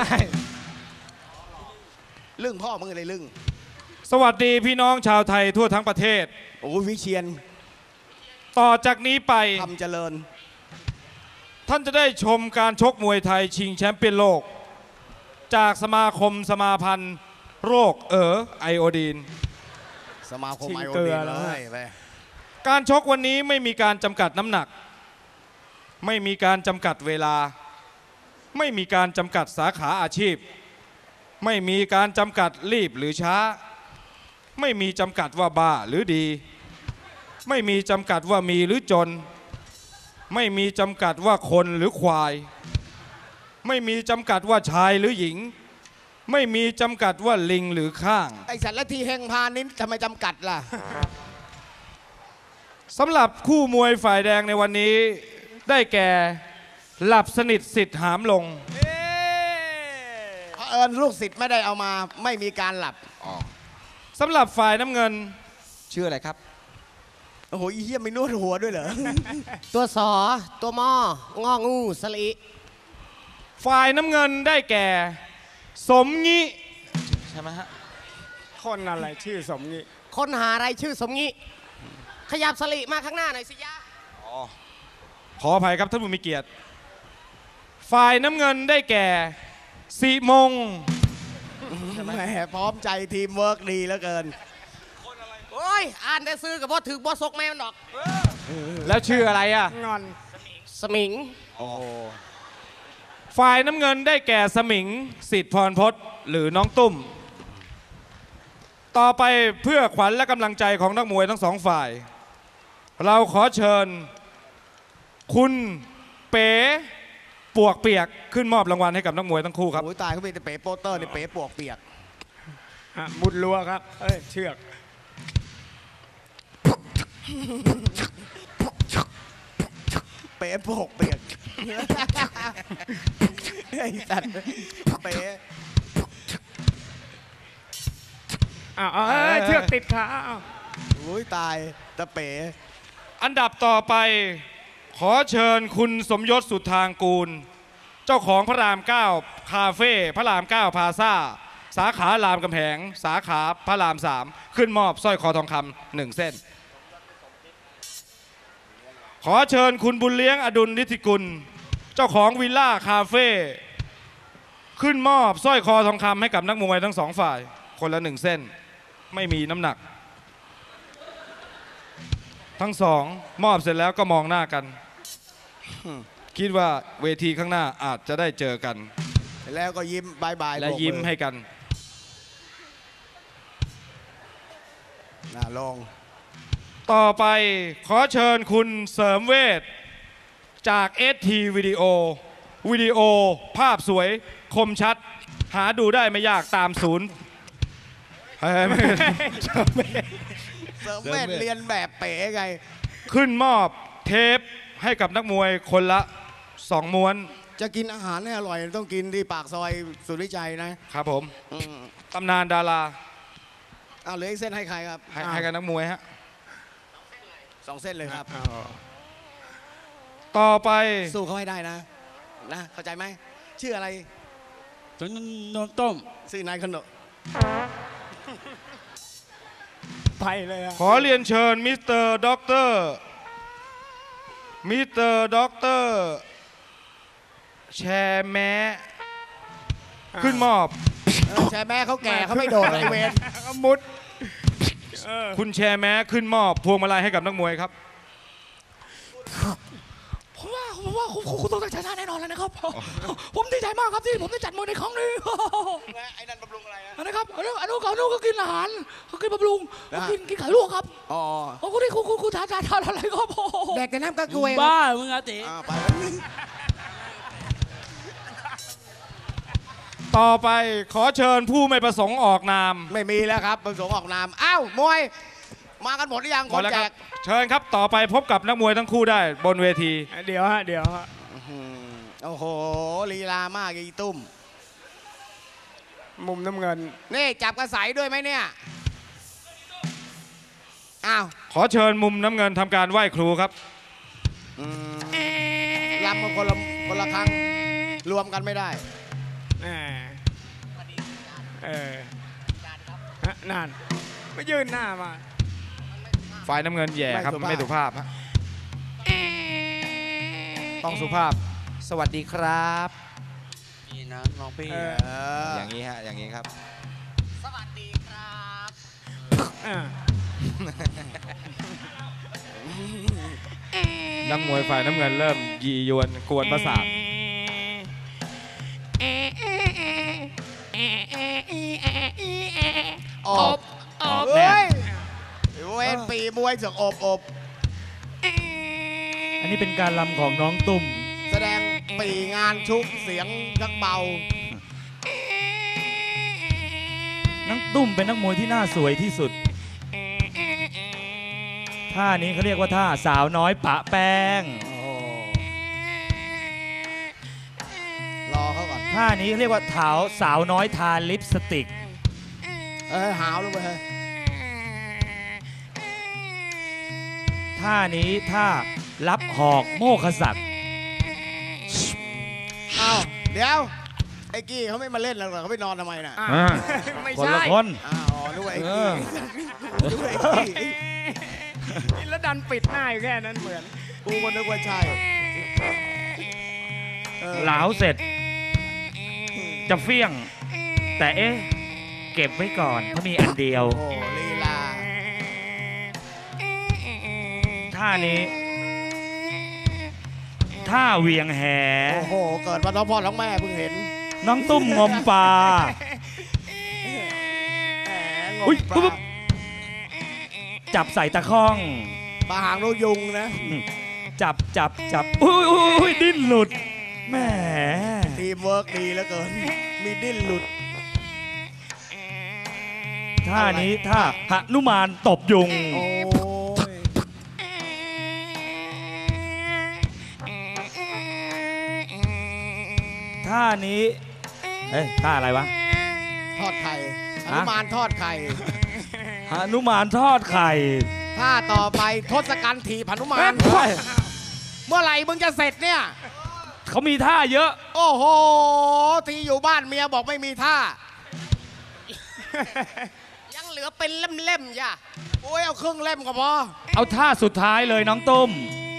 ลึ่งพ่อมึงเลยลึ่งสวัสดีพี่น้องชาวไทยทั่วทั้งประเทศโอ้ยวิเชียนต่อจากนี้ไปทำเจริญท่านจะได้ชมการชกมวยไทยชิงแชมป์เปี้ยนโลก จากสมาคมสมาพันธ์โรคเอ๋อไอโอดีนสมาคมชิงไอโอเกลืดีอเลแล้วยไปการชกวันนี้ไม่มีการจำกัดน้ำหนัก ไม่มีการจำกัดเวลา ไม่มีการจำกัดสาขาอาชีพ ไม่มีการจำกัดรีบหรือช้า ไม่มีจำกัดว่าบ้าหรือดี ไม่มีจำกัดว่ามีหรือจน ไม่มีจำกัดว่าคนหรือควาย ไม่มีจำกัดว่าชายหรือหญิง ไม่มีจำกัดว่าลิงหรือข้างไอสัตว์และทีเฮงพานินทำไมจำกัดล่ะสำหรับคู่มวยฝ่ายแดงในวันนี้ได้แก่หลับสนิทสิทธิ์หามลงเผอิญลูกศิษย์ไม่ได้เอามาไม่มีการหลับสำหรับฝ่ายน้ำเงินชื่ออะไรครับ โอ้โหอีเหี้ยมีนวดหัวด้วยเหรอตัวสอตัวมององูสลีฝ่ายน้ำเงินได้แก่ สมงี้ใช่ไหมฮะคนอะไรชื่อสมงี้คนหาอะไรชื่อสมงี้ ขยับสลีมาข้างหน้าหน่อยสิยะขออภัยครับท่านผู้มีเกียรติ ฝ่ายน้ำเงินได้แก่สีมงแหมพร้อมใจทีมเวิร์กดีเหลือเกินโอ้ยอ่านได้ซื้อกับพ่อถือบอสกแม่มันดอกแล้วชื่ออะไรอ่ะงอนสมิงฝ่ายน้ำเงินได้แก่สมิงสิทธิ์พรพจน์หรือน้องตุ้ม ต่อไปเพื่อขวัญและกำลังใจของนักมวยทั้งสองฝ่าย เราขอเชิญ คุณเป๋ปวกเปียกขึ้นมอบรางวัลให้กับนักมวยทั้งคู่ครับโอ้ยตายเขาเป็นแต่เป๋โปสเตอร์นี่เป๋ปวกเปียกอ่ะมุดรั้วครับ เอ้ย เชือกเป๋ปวกเปียกไอ้สัตว์เป๋อ้าวเอ้ยเชือกติดขาอ้าวโอ้ยตายแต่เป๋อันดับต่อไปขอเชิญคุณสมยศสุดทางกูล เจ้าของพระรามเก้าคาเฟ่พระรามเก้าพาซ่าสาขารามกำแหงสาขาพระรามสามขึ้นมอบสร้อยคอทองคำหนึ่งเส้น ขอเชิญคุณบุญเลี้ยงอดุลนิติกุล เจ้าของวิลล่าคาเฟ่ขึ้นมอบสร้อยคอทองคำให้กับนักมวยทั้งสองฝ่ายคนละหนึ่งเส้นไม่มีน้ำหนัก ทั้งสองมอบเสร็จแล้วก็มองหน้ากัน คิดว่าเวทีข้างหน้าอาจจะได้เจอกันแล้วก็ยิ้มบายบายและยิ้มให้กันน่าลงต่อไปขอเชิญคุณเสริมเวทจาก เอส ที วิดีโอวิดีโอภาพสวยคมชัด หาดูได้ไม่ยากตามศูนย์เฮ้ยไม่เสริมเวทเรียนแบบเป๋ไงขึ้นมอบเทปให้กับนักมวยคนละสองม้วนจะกินอาหารให้อร่อยต้องกินที่ปากซอยสุริชัยนะครับผมอืมตำนานดาราเอาเหลืออีกเส้นให้ใครครับให้ให้กับนักมวยฮะสองเส้นเลยครับต่อไปสู้เขาให้ได้นะนะเข้าใจไหมชื่ออะไรจนโดนต้มชื่อนายขนมไปเลยอ่ะขอเรียนเชิญมิสเตอร์ด็อกเตอร์มิสเตอร์ด็อกเตอร์แชร์แม้ขึ้นมอบเออแชร์แม่เขาแก่เขาไม่โดดไอเวนมุดคุณแชร์แม้ขึ้นมอบพวงมาลัยให้กับนักมวยครับผมว่าผมว่าคุณคุณต้องชนะแน่นอนแล้วนะครับ ผมดีใจมากครับที่ผมได้จัดมวยในครั้งนี้ไอ้นั่นบำรุงอะไรนะนะครับอันนู้นอันนู้นเขาอันนู้นก็กินอาหารเขากินบำรุงเขากินกินไข่ลวกครับอ๋อโอ้คุณนี่คุณคุณคุณทานทานทานอะไรครับแดกแต่น้ำกระกวยบ้ามึงอะติอ่าไปต่อไปขอเชิญผู้ไม่ประสงค์ออกนามไม่มีแล้วครับประสงค์ออกนามอ้าวมวย มากันหมดหรือยังหคมดนแล้วแจครับกเชิญครับต่อไปพบกับนักมวยทั้งคู่ได้บนเวทีเดี๋ยวฮะ เดี๋ยวฮะอืมโอ้โหลีลามากอีตุ้มมุมน้ำเงินนี่จับกระใสด้วยไหมเนี่ยอ้าวขอเชิญมุมน้ำเงินทำการไหว้ครูครับอืมรำกันคนละคนละครั้งรวมกันไม่ได้แหมเออฮะนั่นไม่ยืนหน้ามาฝ่ายน้ำเงินแย่ครับไม่สุภาพไม่สุภาพฮะต้องสุภาพสวัสดีครับนี่นะน้องพี่เออเอออย่างนี้ฮะ อย่างนี้ครับสวัสดีครับอ่านักมวยฝ่ายน้ำเงินเริ่มยียวนกวนประสาทอบอบเฮ้ยเวนปีมวยเสือกอบอบอันนี้เป็นการลำของน้องตุ้มแสดงปีงานชุกเสียงชักเบาน้องตุ้มเป็นนักมวยที่น่าสวยที่สุด ท่านี้เขาเรียกว่าท่าสาวน้อยปะแป้งรอเขาก่อนท่านี้เขาเรียกว่าเท้าสาวน้อยทาลิปสติกเอ้ยหาวลงไปเฮ้ยท่านี้ท่ารับหอกโมฆศักดิ์เอ้าเดี๋ยวไอ้กี้เขาไม่มาเล่นแล้วเหรอเขาไปนอนทำไมน่ะอ่ะอ่าไม่คนใช่ละคนอ้าวอ๋อนึกว่าไอ้เอกี้อนึกว่าไอ้กี้แล้วดันปิดหน้าอยู่แค่นั้นเหมือนกูก็นึกว่าใช่เออเหลาเสร็จจะเฟี้ยง แต่เอ๊ะเก็บไว้ก่อนเพราะมีอันเดียวโอ้ลีลาท่านี้ท่าเหวียงแหโอ้โหเกิดมาท้องพ่อท้องแม่เพิ่งเห็นน้องตุ้มงมปลาอุ๊ยปุ๊บปุ๊บจับใส่ตะข้องปลาหางนกยุงนะจับจับจับอุ้ยอุ้ยอุ้ยดิ้นหลุดแหมทีมเวิร์กดีเหลือเกิน มีดิ้นหลุดท่านี้ท่าหนุมานตบยุงโอ้ยท่านี้เอ้ยท่าอะไรวะทอดไข่หนุมานทอดไข่หนุมานทอดไข่ท่าต่อไปทศกัณฐ์ถีบหนุมานเมื่อไหร่มึงจะเสร็จเนี่ยเขามีท่าเยอะโอ้โห ทีอยู่บ้านเมียบอกไม่มีท่า ยังเหลือเป็นเล่มๆย่ะโอ้ยเอาครึ่งเล่มก็พอเอาท่าสุดท้ายเลยน้องตุ้ม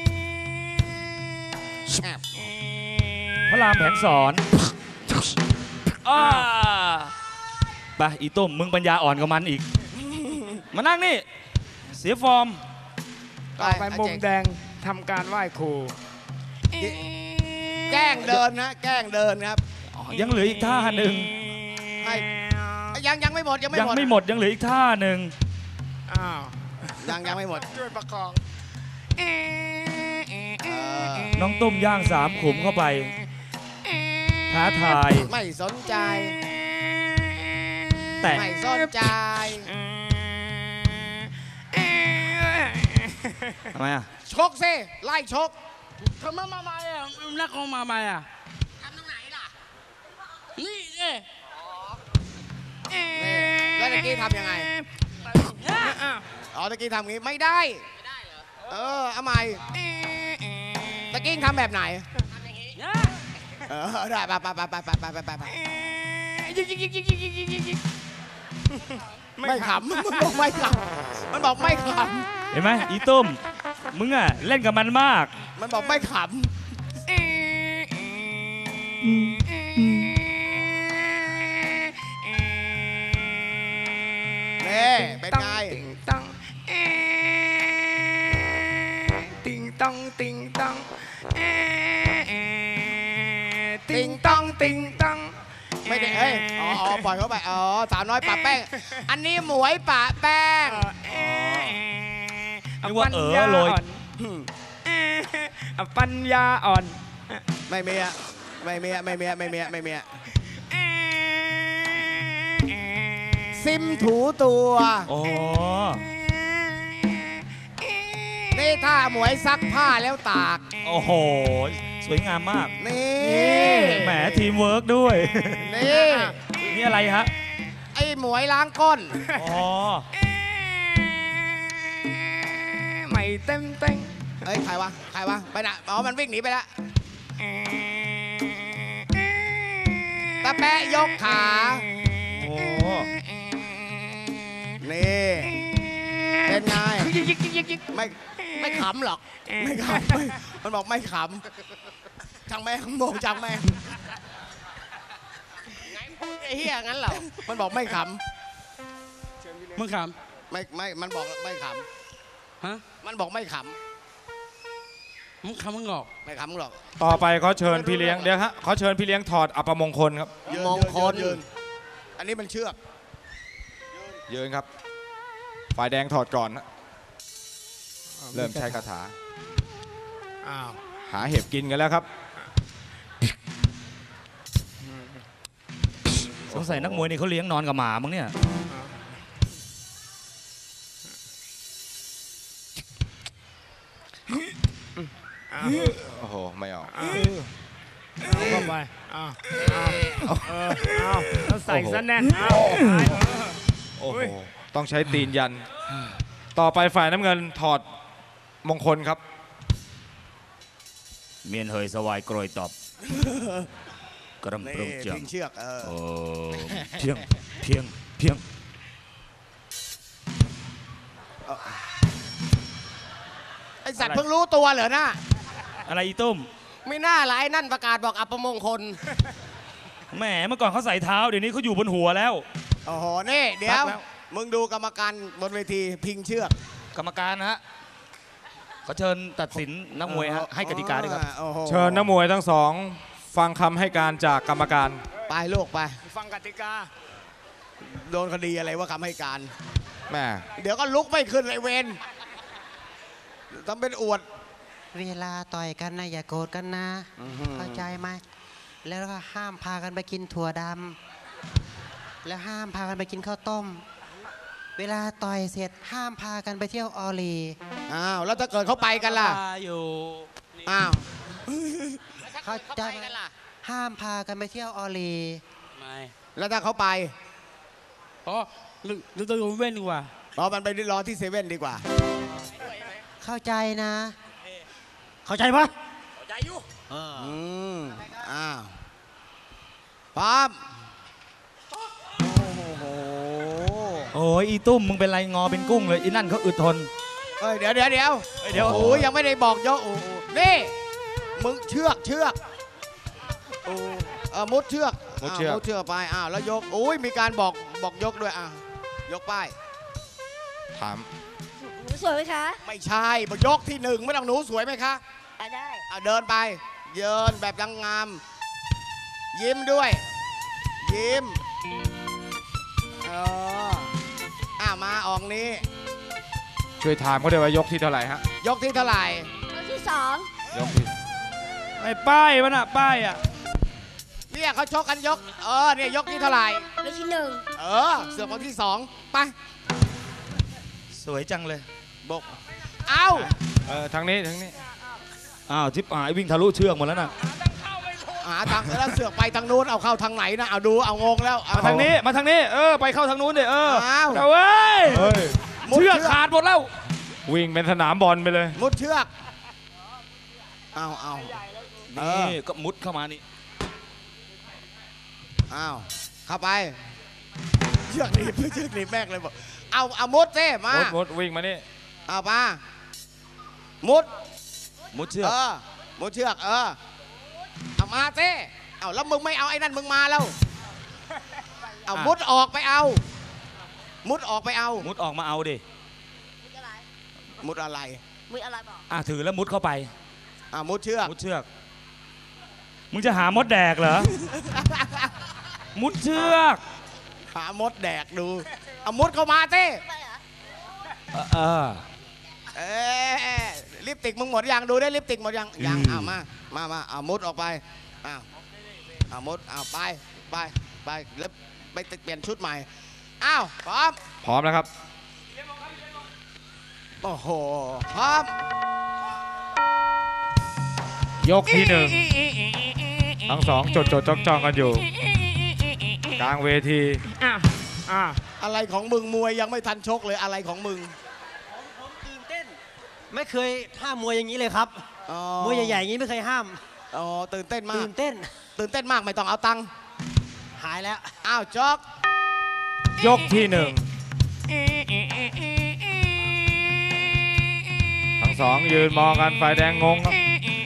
พระรามแผนสอนอ้าไปอีตุ้มมึงปัญญาอ่อนกับมันอีก มานั่งนี่ เสียฟอร์มต่อไปมุมแดงทำการไหว้ครูแกล้งเดินนะแกล้งเดินครับยังเหลืออีกท่าหนึ่งให้ยังยังไม่หมดยังไม่ยังหมดไม่หมดยังเหลืออีกท่าหนึ่งอ้าวยังยังไม่หมดช่วยประคองน้องตุ้มย่างสามขุมเข้าไปท้าทายไม่สนใจแต่ไม่สนใจทำไมอ่ะชกสิไล่ชกทำไมมาใหม่อ่ะนักเขามาใหม่อ่ะทำตรงไหนล่ะนี่นี่นี่แล้วตะกี้ทำยังไงอ๋อตะกี้ทำงี้ไม่ได้ไม่ได้เหรอเออเอาใหม่ตะกี้ทำแบบไหนทำอย่างงี้เออได้ไปไปไปไปไปไปไปไปไม่ขำมันบอกไม่ขำมันบอกไม่ขเห็นไหมอีตุ้มมึงอ่ะเล่นกับมันมากำมันบอกไม่ขำนี่เป็นไงติงตังติงตังติงตังติงตังติงตังไม่ได้เอ้ยอ๋ออ๋อปล่อยเขาไปอ๋อสาวน้อยปะแป้งอันนี้หมวยปะแป้งนึกว่าเออโรยปัญญาอ่อนไม่มีอะไม่มีอะไม่มีอะไม่มีอะไม่มีอะซิมถูตัวอ๋อนี่ถ้าหมวยซักผ้าแล้วตากโอ้โหสวยงามมากนี่แหมทีมเวิร์กด้วยนี่นี่อะไรฮะไอ้หมวยล้างก้นอ๋อไม่เต็มเต็งเฮ้ยใครวะใครวะไปไหนอ๋อมันวิ่งหนีไปแล้วตะแปะยกขาโอ้นี่เป็นไงยิกยิกยิกยิกยิกไม่ไม่ขำหรอกไม่ขำไม่มันบอกไม่ขำช่างแม่งโมงช่างแม่งไงพูดไอ้เหี้ยงั้นเหรอมันบอกไม่ขมึงขำไม่ไม่มันบอกไม่ขำฮะำมันบอกไม่ขมึงขำมึงออกำไม่ขำหรอกต่อไปเขาเชิญพี่เลี้ยงเดี๋ยวฮะเขาเชิญพี่เลี้ยงถอดอัปมงคลครับมงคลอันนี้มันเชือกยืนครับ ฝ่ายแดงถอดก่อนนะเริ่มใช้คาถาอ้าวหาเห็บกินกันแล้วครับสงสัยนักมวยนี่เขาเลี้ยงนอนกับหมามั้งเนี่ยโอ้โห ไม่ออกเข้าไปอ้าวอ้าวเอออ้าวแล้วใส่ซะแน่นอ้าวโอ้โห ต้องใช้ตีนยัน ต่อไปฝ่ายน้ำเงินถอดมงคลครับเมียนเฮยสวายกรอยตอบกระมนี่ปรุงเจียงพิงเชือกเออโอ้เพียงเพียงเพียงไอสัตว์เพิ่งรู้ตัวเหรอนะอะไรอีตุ้มไม่น่าหลายนั่นประกาศบอกอัปมงคลแหมเมื่อก่อนเขาใส่เท้าเดี๋ยวนี้เขาอยู่บนหัวแล้วโอ้โห นี่ เดี๋ยว มึงดูกรรมการบนเวทีพิงเชือกกรรมการนะฮะขอเชิญตัดสินนักมวยฮะให้กติกาด้วยครับโอ้โหเชิญนักมวยทั้งสองฟังคำให้การจากกรรมการไปลูกไปฟังกติกาโดนคดีอะไรว่าคำให้การแม่เดี๋ยวก็ลุกไม่ขึ้นไอเวนทำเป็นอวดเวลาต่อยกันนะอย่าโกรธกันนะ เข้าใจไหมแล้วก็ห้ามพากันไปกินถั่วดำแล้วห้ามพากันไปกินข้าวต้ม เวลาต่อยเสร็จห้ามพากันไปเที่ยวออลีอ้าว แล้วถ้าเกิดเขาไปกันล่ะอยู่อ้าวเข้าใจไหมห้ามพากันไปเที่ยวออลีแล้วถ้าเขาไปอ๋อหรือหรือตัวเว้นดีกว่ารอมันไปรอที่เซเว่นดีกว่าเข้าใจนะเข้าใจปะอืมอ้าวพร้อมโอ้โหโอ้ยอีตุ้มมึงเป็นไรงอเป็นกุ้งเลยอีนั่นเขาอึดทนเอ้ยเดี๋ยวเดี๋ยวเดี๋ยวเฮ้ยเดี๋ยวโอ้ยยังไม่ได้บอกยกโอ้โหนี่มึงเชือกเชือกโอ้เออมุดเชือกมุดเชือกาวมุดเชือกไปอ้าวแล้วยกโอ้ยมีการบอกบอกยกด้วยอ่ะยกป้ายถามหนูสวยไหมคะไม่ใช่บอกยกที่หนึ่งไม่ต้องหนูสวยไหมคะอ่ะได้อ่ะเดินไปเยินแบบงามๆยิ้มด้วย ยิ้มเอออ่ะมาออกนี้ช่วยถามเขาด้วยว่ายกที่เท่าไหร่ฮะยกที่เท่าไหร่ตัวที่สองยกที่ไอ้ป้ายมันอะป้ายอะเนี่ยเขาชกกันยกเออเนี่ยยกที่เท่าไหร่ตัวที่หนึ่งเออเสือกคนที่สองไปสวยจังเลยบกเอาเออทางนี้ทางนี้อ้าวทิพย์หายวิ่งทะลุเชือกหมดแล้วน่ะหาทางแล้วเสือกไปทางนู้นเอาเข้าทางไหนนะเอาดูเอางงแล้วเอมาทางนี้มาทางนี้เออไปเข้าทางนู้นดิเอออ้าวเอาเว้ยเฮ้ยมุดเชือกขาดหมดแล้ววิ่งเป็นสนามบอลไปเลยมุดเชือกเอาเอาเอนี่อก็มุดเข้ามานี่เอาเข้าไปเชือกหนีบเชือกหนีบแม่งเลยบอกเอาเอามุดซิมามุดมุดวิ่งมานี่เอามามุดมุดเชือกเออมุดเชือกเออเอามาซิเอาแล้วมึงไม่เอาไอ้นั่นมึงมาแล้วเอามุดออกไปเอา มุดออกไปเอามุดออกมาเอาดิมุดอะไรมุดอะไรมุดอะไรบอกอ่ะถือแล้วมุดเข้าไปอ่ามุดเชือกมุดเชือกมึงจะหามดแดกเหรอ มุดเชือกหามดแดกดูเอามุดเข้ามาซิไปเหรอเออเออเอ๊ะลิปติกมึงหมดยังดูได้ลิปติกหมดยังยังเอามามามาเอามุดออกไปอ้าวเอามุดเอาไปไปไปแล้วไปเปลี่ยนชุดใหม่อ้าวพร้อมพร้อมแล้วครับโอ้โหพร้อมยกที่หนึ่งทั้งสองจดจดจ้องจ้องกันอยู่ กลางเวทีอ่ะอ่ะอะไรของมึงมวยยังไม่ทันชกเลยอะไรของมึงผมตื่นเต้น ไม่เคยห้ามมวยอย่างนี้เลยครับอ๋อมวยใหญ่ๆอย่างนี้ไม่เคยห้ามอ๋อตื่นเต้นมากตื่นเต้นตื่นเต้นมากไม่ต้องเอาตังค์หายแล้วอ้าวจ๊อกยกที่หนึ่งทั้งสองยืนมองกันฝ่ายแดงงงครับ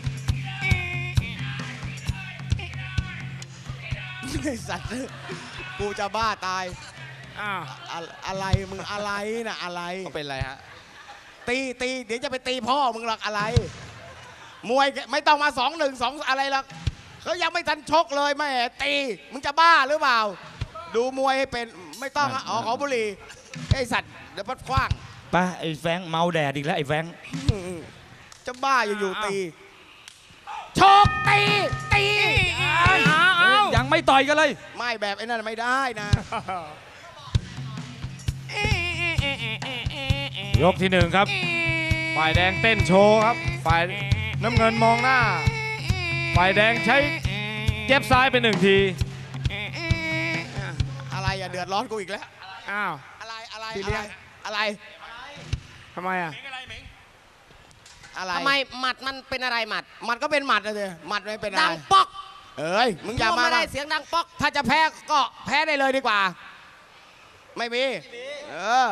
ไอ้สัตว์กูจะบ้าตายอ่ะอะอะไรมึงอะไรน่ะอะไรเขาเป็นอะไรฮะตีตีเดี๋ยวจะไปตีพ่อมึงหรอกอะไร มวยไม่ต้องมาสองหนึ่งสองอะไรหรอกเขายังไม่ทันชกเลยแม่ตีมึงจะบ้าหรือเปล่า ดูมวยให้เป็นไม่ต้องอะอ๋อขอบุหรี่ไอสัตว์เดี๋ยวพัดคว้างไปไอ้แฟงเมาแดดอีกแล้วไอ้แฟงจะบ้าอยู่อยู่ตีชกตีตียังไม่ต่อยกันเลยไม่แบบไอ้นั่นไม่ได้นะยกที่หนึ่งครับ ฝ่ายแดงเต้นโชว์ครับ ฝ่ายน้ำเงินมองหน้า ฝ่ายแดงใช้เจ็บซ้ายไปหนึ่งทีอะไรอย่าเดือดร้อนกูอีกแล้วอ้าวอะไรอะไรพี่อะเลี้ไรยงอะไรทำไมอ่ะอะไรทำไมหมัดมันเป็นอะไรหมัดหมัดก็เป็นหมัดเลยหมัดไม่เป็นอะไรดังป๊อกเอ้ยมึงอย่ามาไม่ได้นะเสียงดังป๊อกถ้าจะแพ้ก็แพ้ได้เลยดีกว่า ไม่มีเออ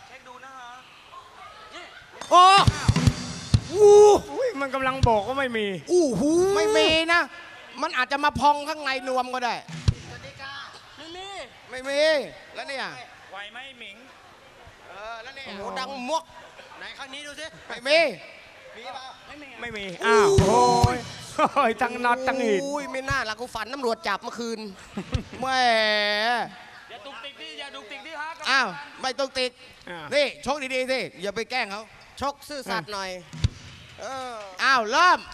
โอ้อุ้ยมันกำลังบอกว่าไม่มีอู้หูไม่มีนะ มันอาจจะมาพองข้างในนวมก็ได้เไม่มีไม่มีแล้วเนี่ยไหวไหมหมิงเออแล้วเนี่ยโอ้ดังมวกไหนข้างนี้ดูสิไม่มีมีเปล่าไม่มีไม่มีอ้าวโอ้ยโอ้ยตั้งน็อตตั้งหินอุ้ยไม่น่าละกูฝันตำรวจจับเมื่อคืนแหมอย่าตุกติกดิอย่าตุกติกดิฮะอ้าวไม่ต้องติดอ่านี่ชกดีๆสิอย่าไปแกล้งเขาชกซื่อสัตย์หน่อยเอออ้าวเริ่ม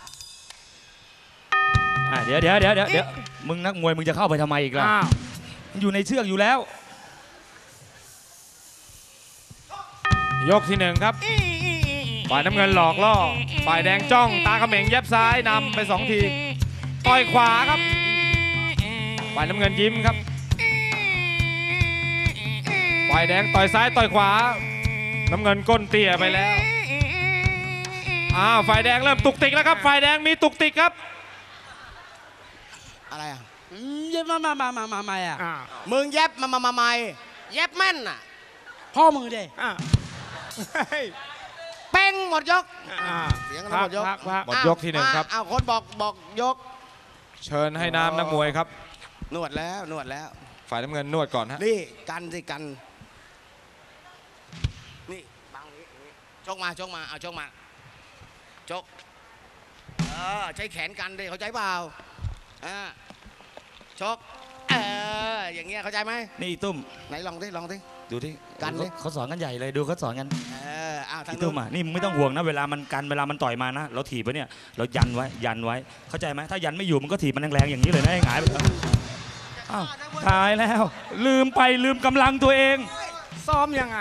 อ่ะเดี๋ยวเดี๋ยวเดี๋ยวเดี๋ยวเดี๋ยวมึงนักมวยมึงจะเข้าไปทำไมอีกล่ะอ้าวมันอยู่ในเชือกอยู่แล้วยกที่หนึ่งครับ ฝ่ายน้ำเงินหลอกล่อ ฝ่ายแดงจ้องตาเขม็งแยบซ้ายนำไปสองที ต่อยขวาครับ ฝ่ายน้ำเงินยิ้มครับ ฝ่ายแดงต่อยซ้ายต่อยขวา น้ำเงินก้นเตี้ยไปแล้ว อ้าวฝ่ายแดงเริ่มตุกติกแล้วครับ ฝ่ายแดงมีตุกติกครับอะไรอ่ะเย็บมามามามามามาอ่ะอ้าวมึงเย็บมามามาใหม่เย็บแม่นอ่ะพ่อมือเด้อ้าวเฮ้ยเป้งหมดยกอ้าวเสียงพัหมกดยกพักพักหมดยกที่หนึ่งครับอ้าวคนบอกบอกยกเชิญให้น้ำนักมวยครับนวดแล้วนวดแล้วฝ่ายน้ำเงินนวดก่อนฮะนี่กันสิกันนี่บังนี้นี่ชกมาชกมาเอาชกมาชกเออใช้แขนกันดิเข้าใจเปล่าอ่าชกเอออย่างเงี้ยเข้าใจไหมนี่อีตุ้มไหนลองดิลองดิดูที่กันดิเขาสอนกันใหญ่เลยดูเขาสอนกันเอออ้าวทางอีนู้ตุ้นมอ่ะนี่มึงไม่ต้องห่วงนะเวลามันกันเวลามันต่อยมานะเราถีบไปเนี่ยเรายันไว้ยันไว้เข้าใจไหมถ้ายันไม่อยู่มันก็ถีบมันแรงๆอย่างนี้เลยนะให้หงายไปเลยอ้าวตายแล้ว ลืมไปลืมกำลังตัวเองซ้อมยังไง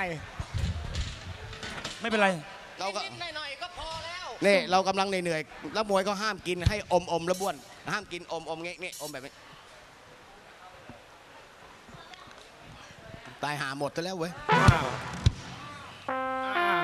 ไม่เป็นไรเราก็นิดๆหน่อยๆก็พอแล้วนี่เรากำลังเหนื่อยๆแล้วมวยก็ห้ามกินให้อมอมๆแล้วบ้วนห้ามกินอมอมๆเงี้ยนี่อมแบบนี้ตายหาหมดซะแล้วเว้ยอ้าวอ้าว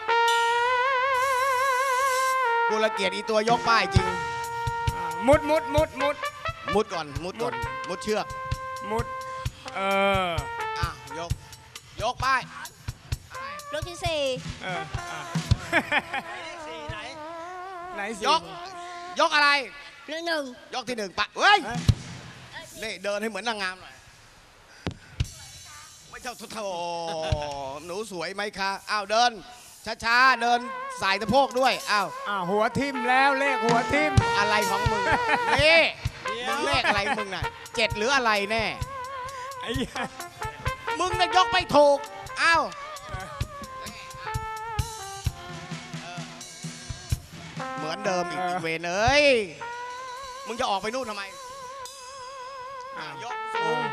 กูละเกียดอีตัวยกป้ายจริงมุดมุดมุดมุดมุดก่อนมุดก่อนมุดเชือกมุดเอออ่ะยกยกป้ายยกที่สี่เอออ่ะไหนสิยกยกอะไรหนึ่งหนึ่งยกที่หนึ่งปะเฮ้ยนี่เดินให้เหมือนนางงามหน่อยไม่เท่าทุโถหนูสวยไหมคะอ้าวเดินช้าๆเดินสายสะโพกด้วยอ้าวอ้าวหัวทิ่มแล้วเลขหัวทิ่มอะไรของมึงนี่มึงเลขอะไรมึงน่ะเจ็ดหรืออะไรแน่ไอ้เหี้ยมึงน่ะยกไม่ถูกอ้าวเหมือนเดิมอีกอีกเวนเอ้ยมึงจะออกไปนู่นทำไมอ่ะยกสูง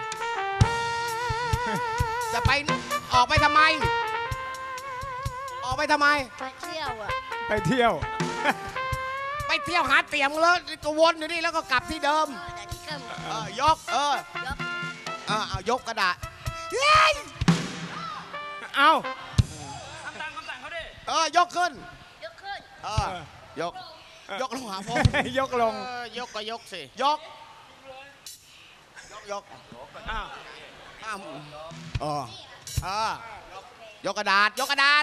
จะไปออกไปทำไม ออกไปทำไมไปเที่ยวอ่ะไปเที่ยวไปเที่ยวหาเตียงแล้วก็วนอยู่นี่แล้วก็กลับที่เดิมเดี๋ยวที่เกิมเออยกเออยกเออเอายกกระดาษเฮ้ยเอ้าเออยกขึ้นยกขึ้นเออยกยกลงหาพ่อยกลงยกก็ยกสิยกยกยกอ้าวอ้าวเออเออยกกระดาษยกกระดาษ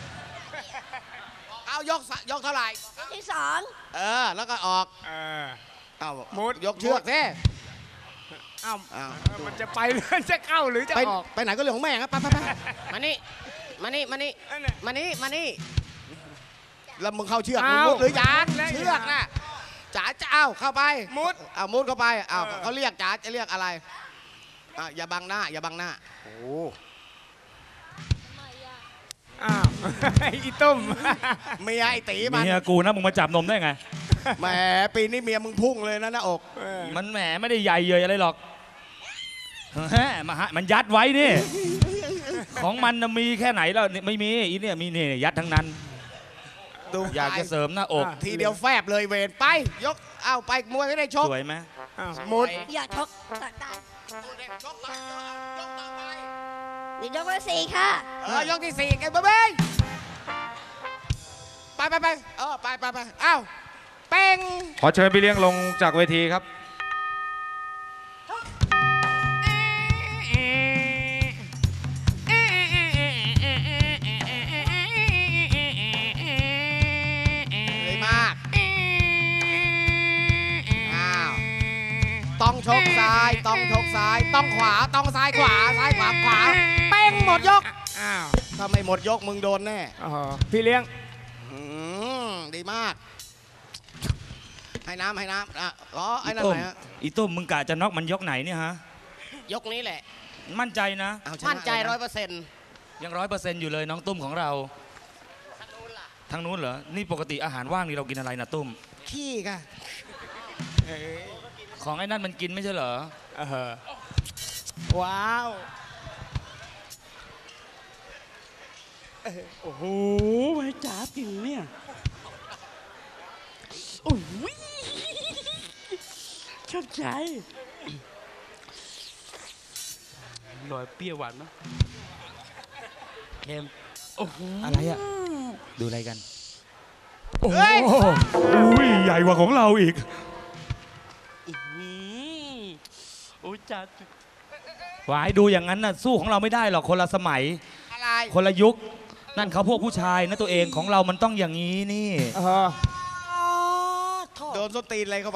เอายกสะยกเท่าไหร่ยกที่สองเออแล้วก็ออกเออเอามุดยกเชือกสิอ้าวอ้าวมันจะไปหรือจะเข้าหรือจะไปออกไปไหนก็เรื่องของแม่ครับไปไปไปมานี่มานี่มานี่อันเนี้ยมานี่มานี่แล้วมึงเข้าเชือกมึงอ้าวมุดหรือยังแล้วเชือกน่ะจ๋าจะเอาเข้าไปมุดเอามุดเข้าไปเอาเออเขาเรียกจ๋าจะเรียกอะไรอ่ะอย่าบังหน้า อย่าบังหน้าโอ้อ้าว อีตุ้มเมียไอ้ตีมันเมียกูนะมึงมาจับนมได้ไงแหมปีนี้เมียมึงพุ่งเลยนะหน้าอกมันแหมไม่ได้ใหญ่เยยอะไรหรอกแหมมาฮะมันยัดไว้นี่ ของมันน่ะมีแค่ไหนแล้วไม่มีอีเนี่ยมีนี่ยัดทั้งนั้นดูอยากจะเสริมหน้าอกทีเดียวแฟบเลยเวรไป ยกเอาไปมวยไม่ได้ชกสวยไหมอ้าวมุดอยากชกตักได้ชกต่อยกต่อไปนี่ยกที่สี่ค่ะเออยกที่สี่ไงเบ้ยไปไปไปเออไปไปไปเอ้าเป้งขอเชิญพี่เลี้ยงลงจากเวทีครับเลยมากอ้าวต้องชกซ้ายต้องชกซ้าายต้องขวาต้องซ้ายขวาซ้ายขวาขวาเป้งหมดยกอ้าวถ้าไม่หมดยกมึงโดนแน่อ๋อพี่เลี้ยงอืมดีมาก ให้น้ำให้น้ำอ่ะอ๋อไอ้อีนั่นตุ้ไหมนฮะอีตุ้มมึงกะจะน็อกมันยกไหนเนี่ยฮะยกนี้แหละมั่นใจนะเอาชะมั่นใจร้อยเปอร์เซ็นต์ยังร้อยเปอร์เซ็นต์อยู่เลยน้องตุ้มของเราทางนู้นเหรอนี่ปกติอาหารว่างนี่เรากินอะไรนะตุ้มขี้ค่ะของไอ้นั่นมันกินไม่ใช่เหรอว้าวโอ้โหไม่จ๋าจริงเนี่ย โอ้ยชอบใจลอยเปรี้ยวหวานมั้ยเค็มโอ้โหอะไรอะดูอะไรกันโอ้โหอุ้ยใหญ่กว่าของเราอีกอืมโอ้ยจ๋าวายดูอย่างนั้นน่ะสู้ของเราไม่ได้หรอกคนละสมัยอะไรคนละยุค นั่นเขาพวกผู้ชายนะตัวเองของเรามันต้องอย่างนี้นี่โดนส้นตีนอะไรเข้าไป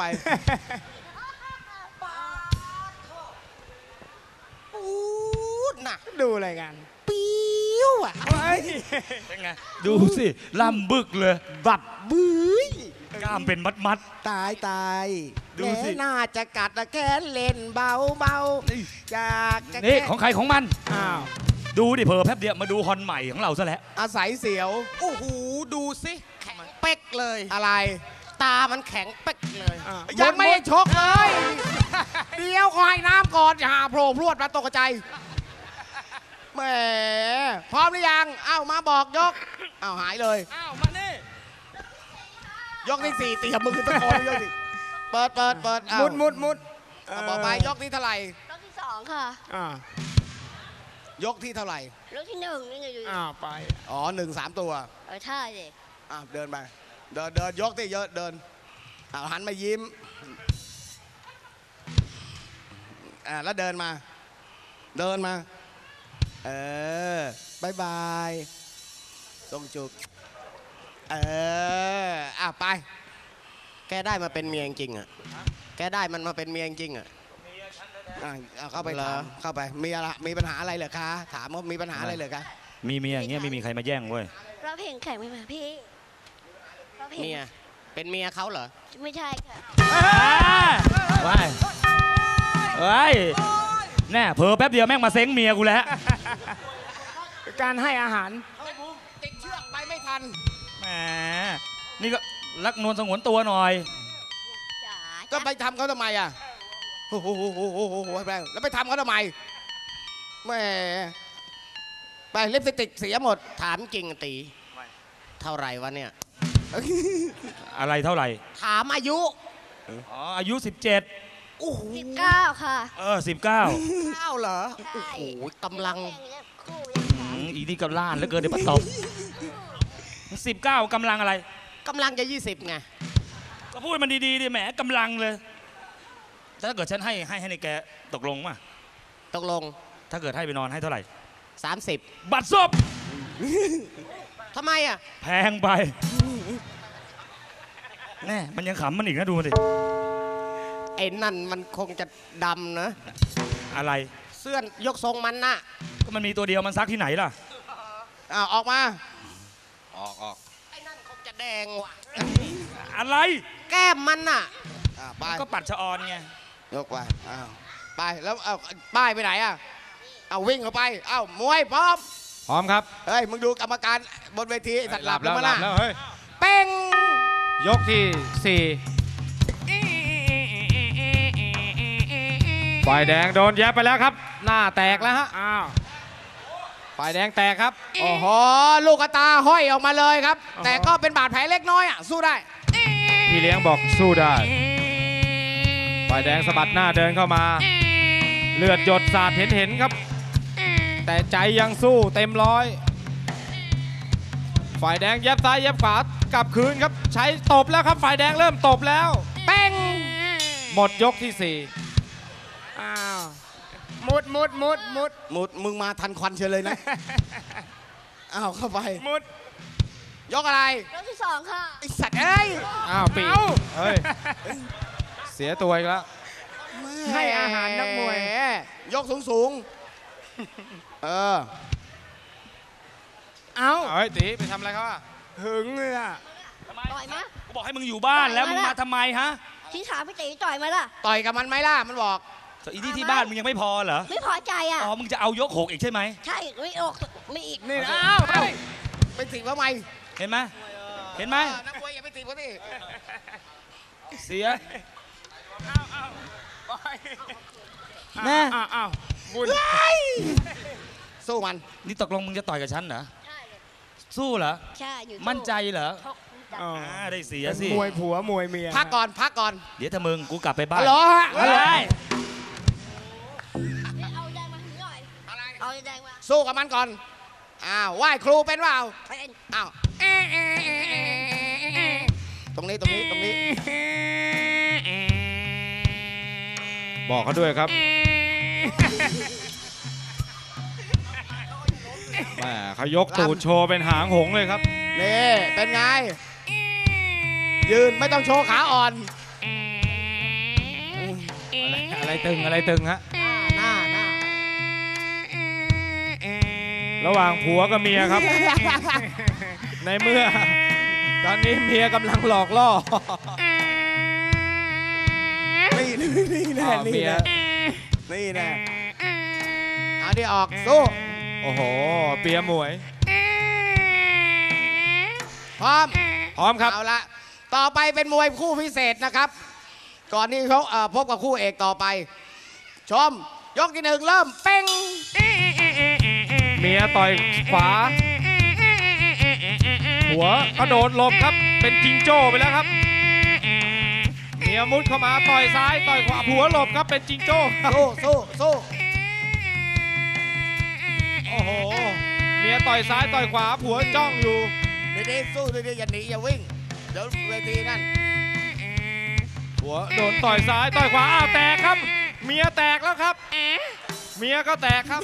ปูดน่ะดูอะไรกันปิ้วอ่ะเป็นไงดูสิล่ำบึกเลยบับบื้ยกล้ามเป็นมัดมัดตายตายดูสิแม่น่าจะกัดนะแค่เล่นเบาเบาอยากจะๆนี่แค่ของใครของมันอ้าวดูดิเพอแป๊บเดียวมาดูฮอนใหม่ของเราซะแล้วอาศัยเสียวโอ้โหดูสิแข็งเป๊กเลยอะไรตามันแข็งเป๊กเลยยังไม่ได้ชกเลย เดี๋ยวคอยน้ำก่อนอย่าหาโผล่พรวดมาตกใจแหมพร้อมหรือยัง เอ้ามาบอกยก เอ้าหายเลยอ้าวมานี่ยกที่สี่เตรียมมือตะโกนยกที่เปิดเปิดเปิดเอ้ามุดมุดมุดเอาบอกไปยกที่เท่าไหร่รอบที่สองค่ะอ่ายกที่เท่าไหร่รอบที่หนึ่งนี่ไงอยู่อ้าวไปอ๋อหนึ่งสามตัวเออใช่ดิอ่ะเดินไป เดินเดินยกที่เยอะเดินเอาหันมายิ้มอ่าแล้วเดินมา เดินมา เออบายบายส่งจุกเอออ่ะไป แกได้มาเป็นเมียจริงๆอ่ะแกได้มันมาเป็นเมียจริงๆอ่ะอ่ะเอาเข้าไปถามเข้าไปมีอะไรมีปัญหาอะไรเหรอคะ ถามว่ามีปัญหาอะไรเหรอคะมีเมียอย่างเงี้ยไม่มีใครมาแย่งเว้ยรอบเพลงแข่งไหมคะพี่รอบเพลงเมียเป็นเมียเขาเหรอไม่ใช่ค่ะว้ายเฮ้ยแน่เผลอแป๊บเดียวแม่งมาเซ้งเมียกูแล้วการให้อาหารติดเชือกไปไม่ทันแหมนี่ก็รักนวลสงวนตัวหน่อยจ๋าก็ไปทำเขาทำไมอ่ะโอ้โหโอ้โหโอ้โหโอ้โหแล้วไปทำเขาทำไมแหมไปลิปสติกเสียหมด ถามจริงตี เท่าไหร่วะเนี่ยอะไรเท่าไหร่ถามอายุอ๋ออายุสิบเจ็ดโอ้โหสิบเก้าค่ะเออสิบเก้าเก้าเหรอใช่โอ้โหกำลังแข่งเนี่ยคู่ยังค่ะอีนี่ก็ล้านแล้วเกินเดี๋ยวปะตบสิบเก้ากำลังอะไรกำลังจะยี่สิบไงก็พูดมันดีๆดิแหมกำลังเลย ถ้าเกิดฉันให้ให้ให้ในแกตกลงป่ะตกลงถ้าเกิดให้ไปนอนให้เท่าไหร่สามสิบบัตรซบทำไมอ่ะแพงไปแน่มันยังขำมันอีกนะดูมันดิไอ้นั่นมันคงจะดำนะอะไรเสื้อนยกทรงมันน่ะก็มันมีตัวเดียวมันซักที่ไหนล่ะอ้าวออกมาออกออกไอ้นั่นคงจะแดงว่ะอะไรแก้มมันน่ะอ่ะไปก็ปัดชะออนไงยกไปอ้าวไปแล้วเอาป้ายไปไหนอ่ะเอาวิ่งเข้าไปเอ้ามวยพร้อมพร้อมครับเฮ้ยมึงดูกรรมการบนเวทีไอ้สัตว์หลับแล้วมาหลัล่ะบแล้วเฮ้ยเป้งยกที่สี่ฝ่ายแดงโดนแยบไปแล้วครับ หน้าแตกแล้วฮะอ้าวฝ่ายแดงแตกครับโอ้โหลูกตาห้อยออกมาเลยครับ แต่ก็เป็นบาดแผลเล็กน้อยอ่ะสู้ได้พี่เลี้ยงบอกสู้ได้ ฝ่ายแดงสะบัดหน้าเดินเข้ามา เลือดหยดสาดเห็นเห็นๆครับ แต่ใจยังสู้เต็มร้อย ฝ่ายแดงเย็บซ้ายเย็บขวากลับคืนครับ ใช้ตบแล้วครับ ฝ่ายแดงเริ่มตบแล้วเป้งหมดยกที่สี่อ้าว มุดมุดมุดมุดมุดมึงมาทันควันเฉยเลยนะ อ้าวเข้าไปมุดยกอะไรรอบที่สองค่ะไอสัตว์เอ้ยอ้าวปีกเอ้าเฮ้ย เสียตัวอีกแล้วมให้อาหารนักมวยยกสูงสูงเออเอาเฮ้ยตีไปทำอะไรเขาอะหึงเลยอะต่อยมากูบอกให้มึงอยู่บ้านแล้วมึงมาทำไมฮะที่ถามพี่ตีต่อยมาล่ะต่อยกับมันไหมล่ะมันบอกอีที่ที่บ้านมึงยังไม่พอเหรอไม่พอใจอ่ะอ๋อมึงจะเอายกหกอีกใช่ไหมใช่ไม่ออกไม่อีกนี่นะอ้าวเฮ้ยไปถีบเขาไหมเห็นไหมเห็นไหมเออนักมวยอย่าไปถีบเขาดิเสียแม่อ้าวอ้าวบุญสู้มันนี่ตกลงมึงจะต่อยกับฉันเหรอใช่เลยสู้เหรอใช่อยู่มั่นใจเหรอชกจัดอ๋ออ่าได้เสียเป็นสิมวยผัวมวยเมียพักก่อนพักก่อนเดี๋ยวถ้ามึงกูกลับไปบ้านฮัลโหลฮะอะไรเอาแดงมาหน่อยเอาแดงมาสู้กับมันก่อนอ้าวไหว้ครูเป็นเปล่าเป็นอ้าวตรงนี้ตรงนี้ตรงนี้บอกเขาด้วยครับแหมเขายกตูดโชว์เป็นหางหงส์เลยครับนี่เป็นไง ยืนไม่ต้องโชว์ขาอ่อนอะไรตึงอะไรตึงฮะหน้าหน้าระหว่างผัวกับเมียครับ ในเมื่อ ตอนนี้เมียกำลังหลอกล่อนี่นี่แน่อ้าวนี่เมียแน่นี่แน่เอาดิออกสู้โอ้โห เปียหมวยพร้อมพร้อมครับเอาละต่อไปเป็นมวยคู่พิเศษนะครับ ก่อนที่เขาเอ่อพบกับคู่เอกต่อไป ชม ยกที่หนึ่งเริ่มเป้งเมียต่อยขวา หัวกระโดดหลบครับ เป็นจิงโจ้ไปแล้วครับ เมียมุดเข้ามาต่อยซ้ายต่อยขวาผัวหลบครับเป็นจิงโจ้ครับสู้สู้สู้โอ้โห เมียต่อยซ้ายต่อยขวาผัวจ้องอยู่ดีๆสู้ดีๆอย่าหนีอย่าวิ่ง เดี๋ยวเวทีนั่นผัวโดนต่อยซ้ายต่อยขวาอ้าวแตกครับ เมียแตกแล้วครับ เมียก็แตกครับ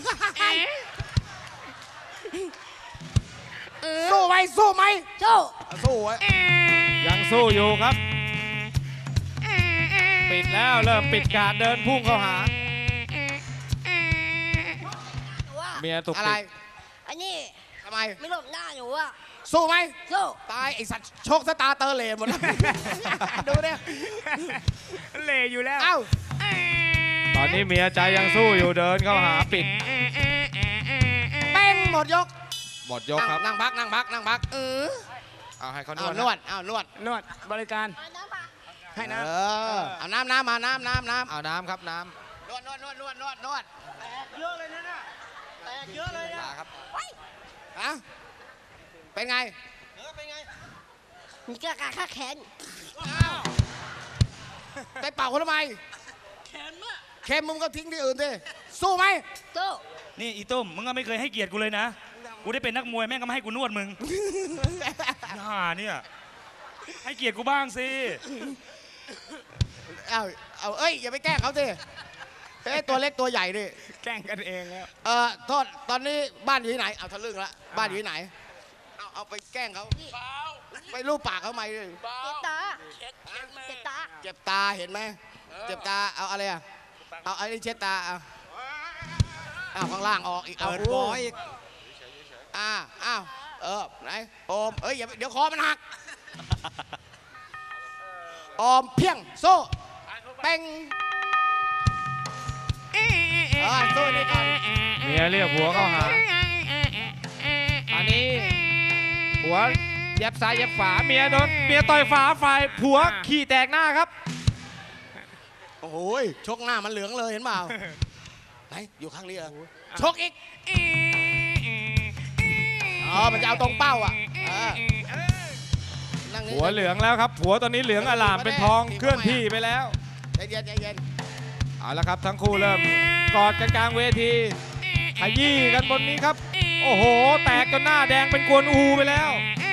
สู้ไหมสู้ไหมสู้สู้ไว้ยังสู้อยู่ครับ ปิดแล้วเริ่มปิดการเดินพุ่งเข้าหาว่าเมียตุกอะไรติกอันนี้ทำไมไม่หลบหน้าหนูอ่ะสู้ไหมสู้ตายไอสัตว์โชคสตาร์เตอร์เลนหมดแล้ว ดูเนี่ยเละอยู่แล้วเอ้าตอนนี้เมียใจยังสู้อยู่เดินเข้าหาปิดเป้งหมดยกหมดยกครับนั่งพักนั่งพักนั่งพักเออเอาให้เขานเอาวดนวดเอานวดนวดบริการเอาน้ำมาให้น้เออเอาน้ำน้ำมาน้ำน้ำน้ำเอาน้ำครับน้นวดนวดนวดนวดนวดนวดเยอะเลยนะน่ะแตกเยอะเลยนะำครับฮะเป็นไงมีกระกาค่าแขนไปเป่าเขาทำไมแขนมากเค็มมึงก็ทิ้งที่อื่นสิสู้ไหมสู้นี่อีตุ้มมึงก็ไม่เคยให้เกียรติกูเลยนะ กูได้เป็นนักมวยแม่งก็มาให้กูนวดมึงน่าเนี่ยให้เกียรติกูบ้างสิเอาเอาเอ้ยอย่าไปแกล้งเขาสิเอ้ยตัวเล็กตัวใหญ่ดิำแกล้งกันเองแล้วเออโทษตอนนี้บ้านอยู่ที่ไหนเอาทะลึ่งละบ้านอยู่ที่ไหนเอาเอาไปแกล้งเขาไปรูปปากเขาไหมดิเจ็บตาเจ็บตาเจ็บตาเห็นไหมเจ็บตาเอาอะไรอ่ะเอาไอ้นี่เช็ดตาเอาเอาข้างล่างออกอีกเอาเปิดบอยอีกอ่าอ้าวเออไหนโอมเอ้ยอย่าเดี๋ยวคอมันหักออมเพียงโซ่เป้งเออโซ่นี่กันเมียเรียกผัวเข้าหา อันนี้ผัวเย็บซ้ายเย็บขวาเมียโดนเมียต่อยฝาฝ่ายผัวขี่แตกหน้าครับโอ้โหยชกหน้ามันเหลืองเลยเห็นเปล่าไหนอยู่ข้างนี้เหรอชกอีกอ๋อมันจะเอาตรงเป้าอ่ะเออนั่งนี่ผัวเหลืองแล้วครับ ผัวตอนนี้เหลืองอลามเป็นทองเคลื่อนที่ไปแล้วใจเย็นใจเย็นเอาละครับทั้งคู่เริ่มกอดกันกลางเวทีขยี้กันบนนี้ครับ โอ้โห แตกจนหน้าแดงเป็นกวนอูไปแล้ว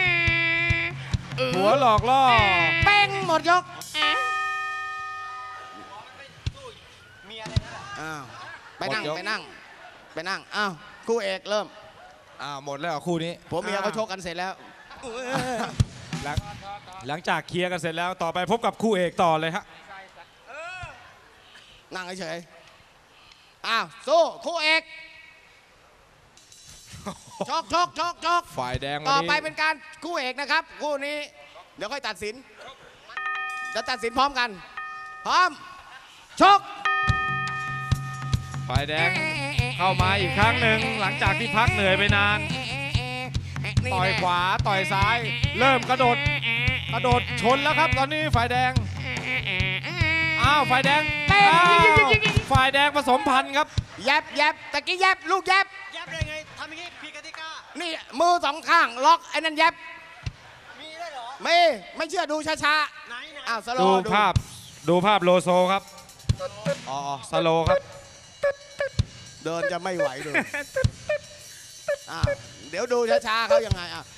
หัวหลอกล่อเป้งหมดยกอ้าวไปนั่งหมดยกไปนั่งไปนั่งอ้าวคู่เอกเริ่มอ่าหมดแล้วคู่นี้ผมเมียเขาชกกันเสร็จแล้วหลังหลังจากเคลียร์กันเสร็จแล้วต่อไปพบกับคู่เอกต่อเลยฮะนั่งเฉยๆอ้าวสู้คู่เอกชกชกชกชกฝ่ายแดงวันต่อนี้ไปเป็นการคู่เอกนะครับคู่นี้เดี๋ยวค่อยตัดสินจะตัดสินพร้อมกัน พร้อมชกฝ่ายแดงเข้ามาอีกครั้งหนึ่งหลังจากที่พักเหนื่อยไปนาน ต่อยขวาต่อยซ้าย เริ่มกระโดดกระโดดชนแล้วครับตอนนี้ฝ่ายแดงอ้าวฝ่ายแดงอ้าวฝ่ายแดงผสมพันธุ์ครับแยบแยบตะกี้แยบลูกแยบแยบได้ไงทำอย่างนี้ผิดกติกานี่มือสองข้างล็อกไอ้นั่นแยบมีได้เหรอไม่ไม่เชื่อดูช้าไหนไหนๆอ้าวสโลดูว์ดูภาพดูภาพโลโซครับอ๋อสโลครับเดินจะไม่ไหวเลยอ่าเดี๋ยวดูช้าๆเขายังไงอ่ะ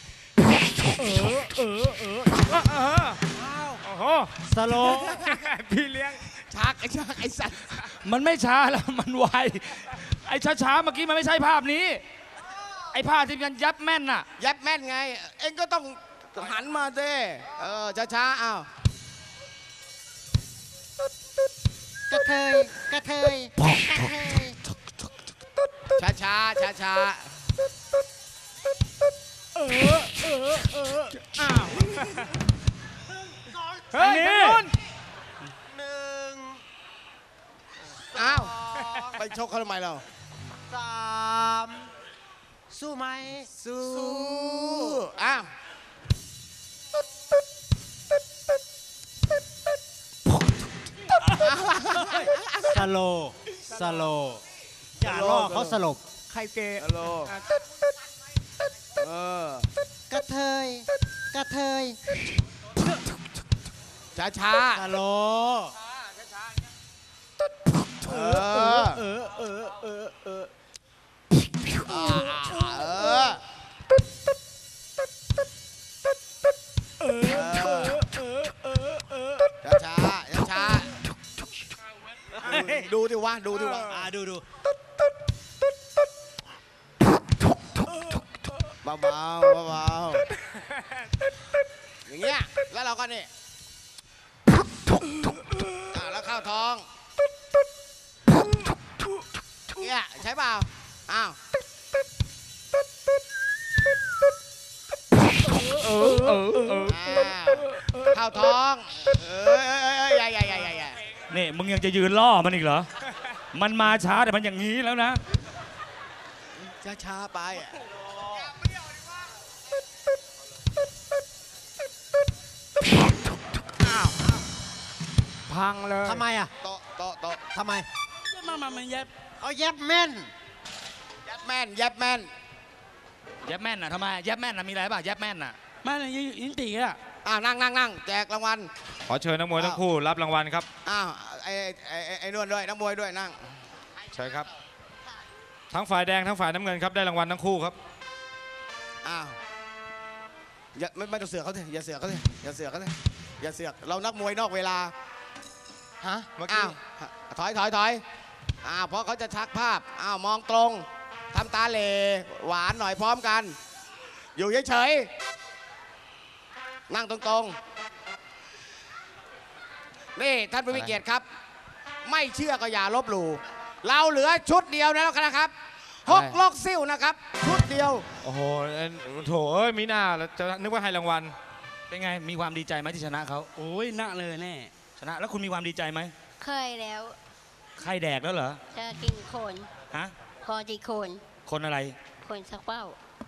โอ้โหสโลพี่เลี้ยงชักไอ้ชักไอ้สัตว์มันไม่ช้าแล้วมันไวไอ้ช้าๆเมื่อกี้มันไม่ใช่ภาพนี้ ไอ้ภาพที่มันยับแม่นน่ะแยบแม่นไง เอ็งก็ต้องหันมาสิเออช้าๆอ้าวกระเทยกระเทยกระเทยช้าช้าช้าช้าเฮ้ยทางนู้นหนึ่งๆอ้าวไปชกเขาทำไมเราสามสู้ไหมสู้อ้าวสโลสโลอย่าล่อเขาสลบใครเกะโลเออกระเทยกระเทยช้าช้าสโลเออเออเออเออเออเออช้าช้าช้าดูดิวะดูดิวะอ่าดูดูเบาเบาเบาอย่างเงี้ยแล้วเราก็นี่อ่าแล้วเข้าท้องเนี่ยใช่เปล่าอ้าวเออเออเออเข้าท้องเอ้ยเอ้ยเอ้ยใหญ่ใหญ่ใหญ่ใหญ่นี่มึงยังจะยืนล่อมันอีกเหรอ มันมาช้าแต่มันอย่างนี้แล้วนะช้าช้าไปอ่ะพังเลยทำไมอ่ะโตะโตะโตะทำไมมามามันเย็บเอาแยบแม่นยับแม่นยับแม่นแยบแม่นน่ะทำไมแยบแม่นน่ะมีอะไรป่ะแยบแม่นน่ะมาเนี่ยยินตีอ่ะอ่านั่งนั่งนั่งแจกรางวัลขอเชิญนักมวยทั้งคู่รับรางวัลครับอ้าวไอ้ไอ้ไอ้ไอ้นวลด้วยนักมวยด้วยนั่งใช่ครับ ทั้งฝ่ายแดงทั้งฝ่ายน้ำเงินครับได้รางวัลทั้งคู่ครับอ้าวอย่าไม่ไม่ต้องเสือกเขาสิอย่าเสือกเขาสิอย่าเสือกเขาสิอย่าเสือกเรานักมวยนอกเวลาฮะเมื่อกี้อ้าวถอยถอยถอยอ้าวเพราะเขาจะชักภาพอ้าวมองตรงทำตาเหล่หวานหน่อยพร้อมกัน อยู่เฉยๆนั่งตรงๆนี่ท่านผู้มีเกียรติครับ ไม่เชื่อก็อย่าลบหลู่เราเหลือชุดเดียวแล้วนะครับหกลอกซิ่วนะครับ ชุดเดียวโอ้โหเอ็นโถเอ้ยมีหน้าแล้วจะนึกว่าให้รางวัลเป็นไงมีความดีใจไหมที่ชนะเขาโอ้ยหนักเลยแน่ชนะแล้วคุณมีความดีใจไหมเคยแล้วไข้แดกแล้วเหรอจะกินโคนฮะคอจีโคนคนอะไรโคนสักเป้า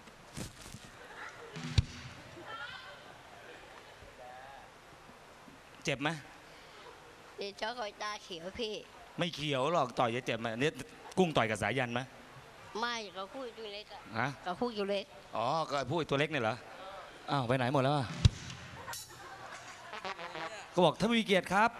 เจ็บไหมเดี๋ยวเจ้าคอยตาเขียวพี่ไม่เขียวหรอกต่อยจะเจ็บไหมเนี่ยกุ้งต่อยกับสายันไหมไม่ก็คู่อยู่เล็กอะฮะก็คู่อยู่เล็กอ๋อก็ไอ้ผู้ตัวเล็กเนี่ยเหรออ้าวไปไหนหมดแล้วอะก็บอกท่านผู้มีเกียรติครับ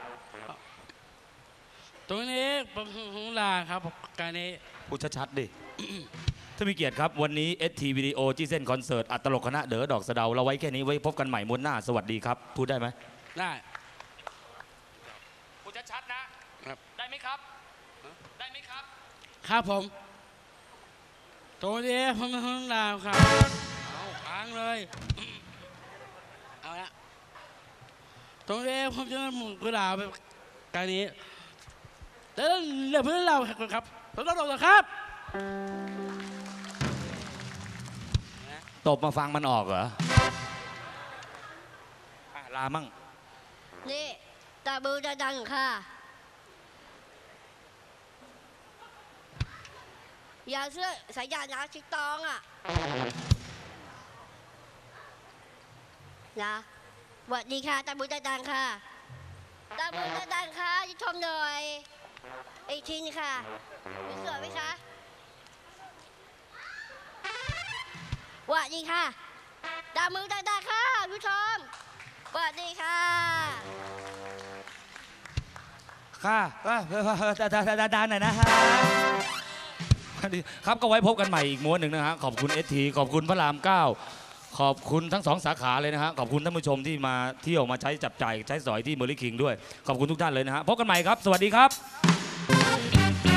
ตรงนี้ผมของลาครับการนี้พูดชัดๆดิ ท่านมีเกียรติครับวันนี้ เอส ที วิดีโอจีเส้นคอนเสิร์ตอัตลกคณะเด๋อดอกสะเดาเราไว้แค่นี้ไว้พบกันใหม่ม้วนหน้าสวัสดีครับพูดได้ไหมได้พูดชัดๆนะครับ ได้ไหมครับได้ไหมครับครับผมตรงนี้ผมของลาครับเอาค้างเลยเอาละตรงนี้ผมจะหมุนกระดาษไปการนี้เดี๋ยวเดี๋ยวเพื่อนเราครับต้องต้องต้องครับตบมาฟังมันออกเหรออ่ะลามั่งนี่ตาบูจะดังค่ะ อย่าเสื้อสายยางนะชิตองอ่ะนะสวัสดีค่ะตาบูจะดังค่ะตาบูจะดังค่ะที่ชมหน่อยไอ้ทีนี่ค่ะมีเสื้อไหมคะสวัสดีค่ะตาบูจะดังค่ะผู้ชมสวัสดีค่ะค่ะดานหน่อยนะฮะครับก็ไว้พบกันใหม่อีกม้วนหนึ่งนะฮะขอบคุณเอสทีขอบคุณพระรามเก้าขอบคุณทั้งสองสาขาเลยนะฮะขอบคุณท่านผู้ชมที่มาเที่ยวมาใช้จับจ่ายใช้สอยที่เมอร์ลี่คิงด้วยขอบคุณทุกท่านเลยนะฮะพบกันใหม่ครับสวัสดีครับ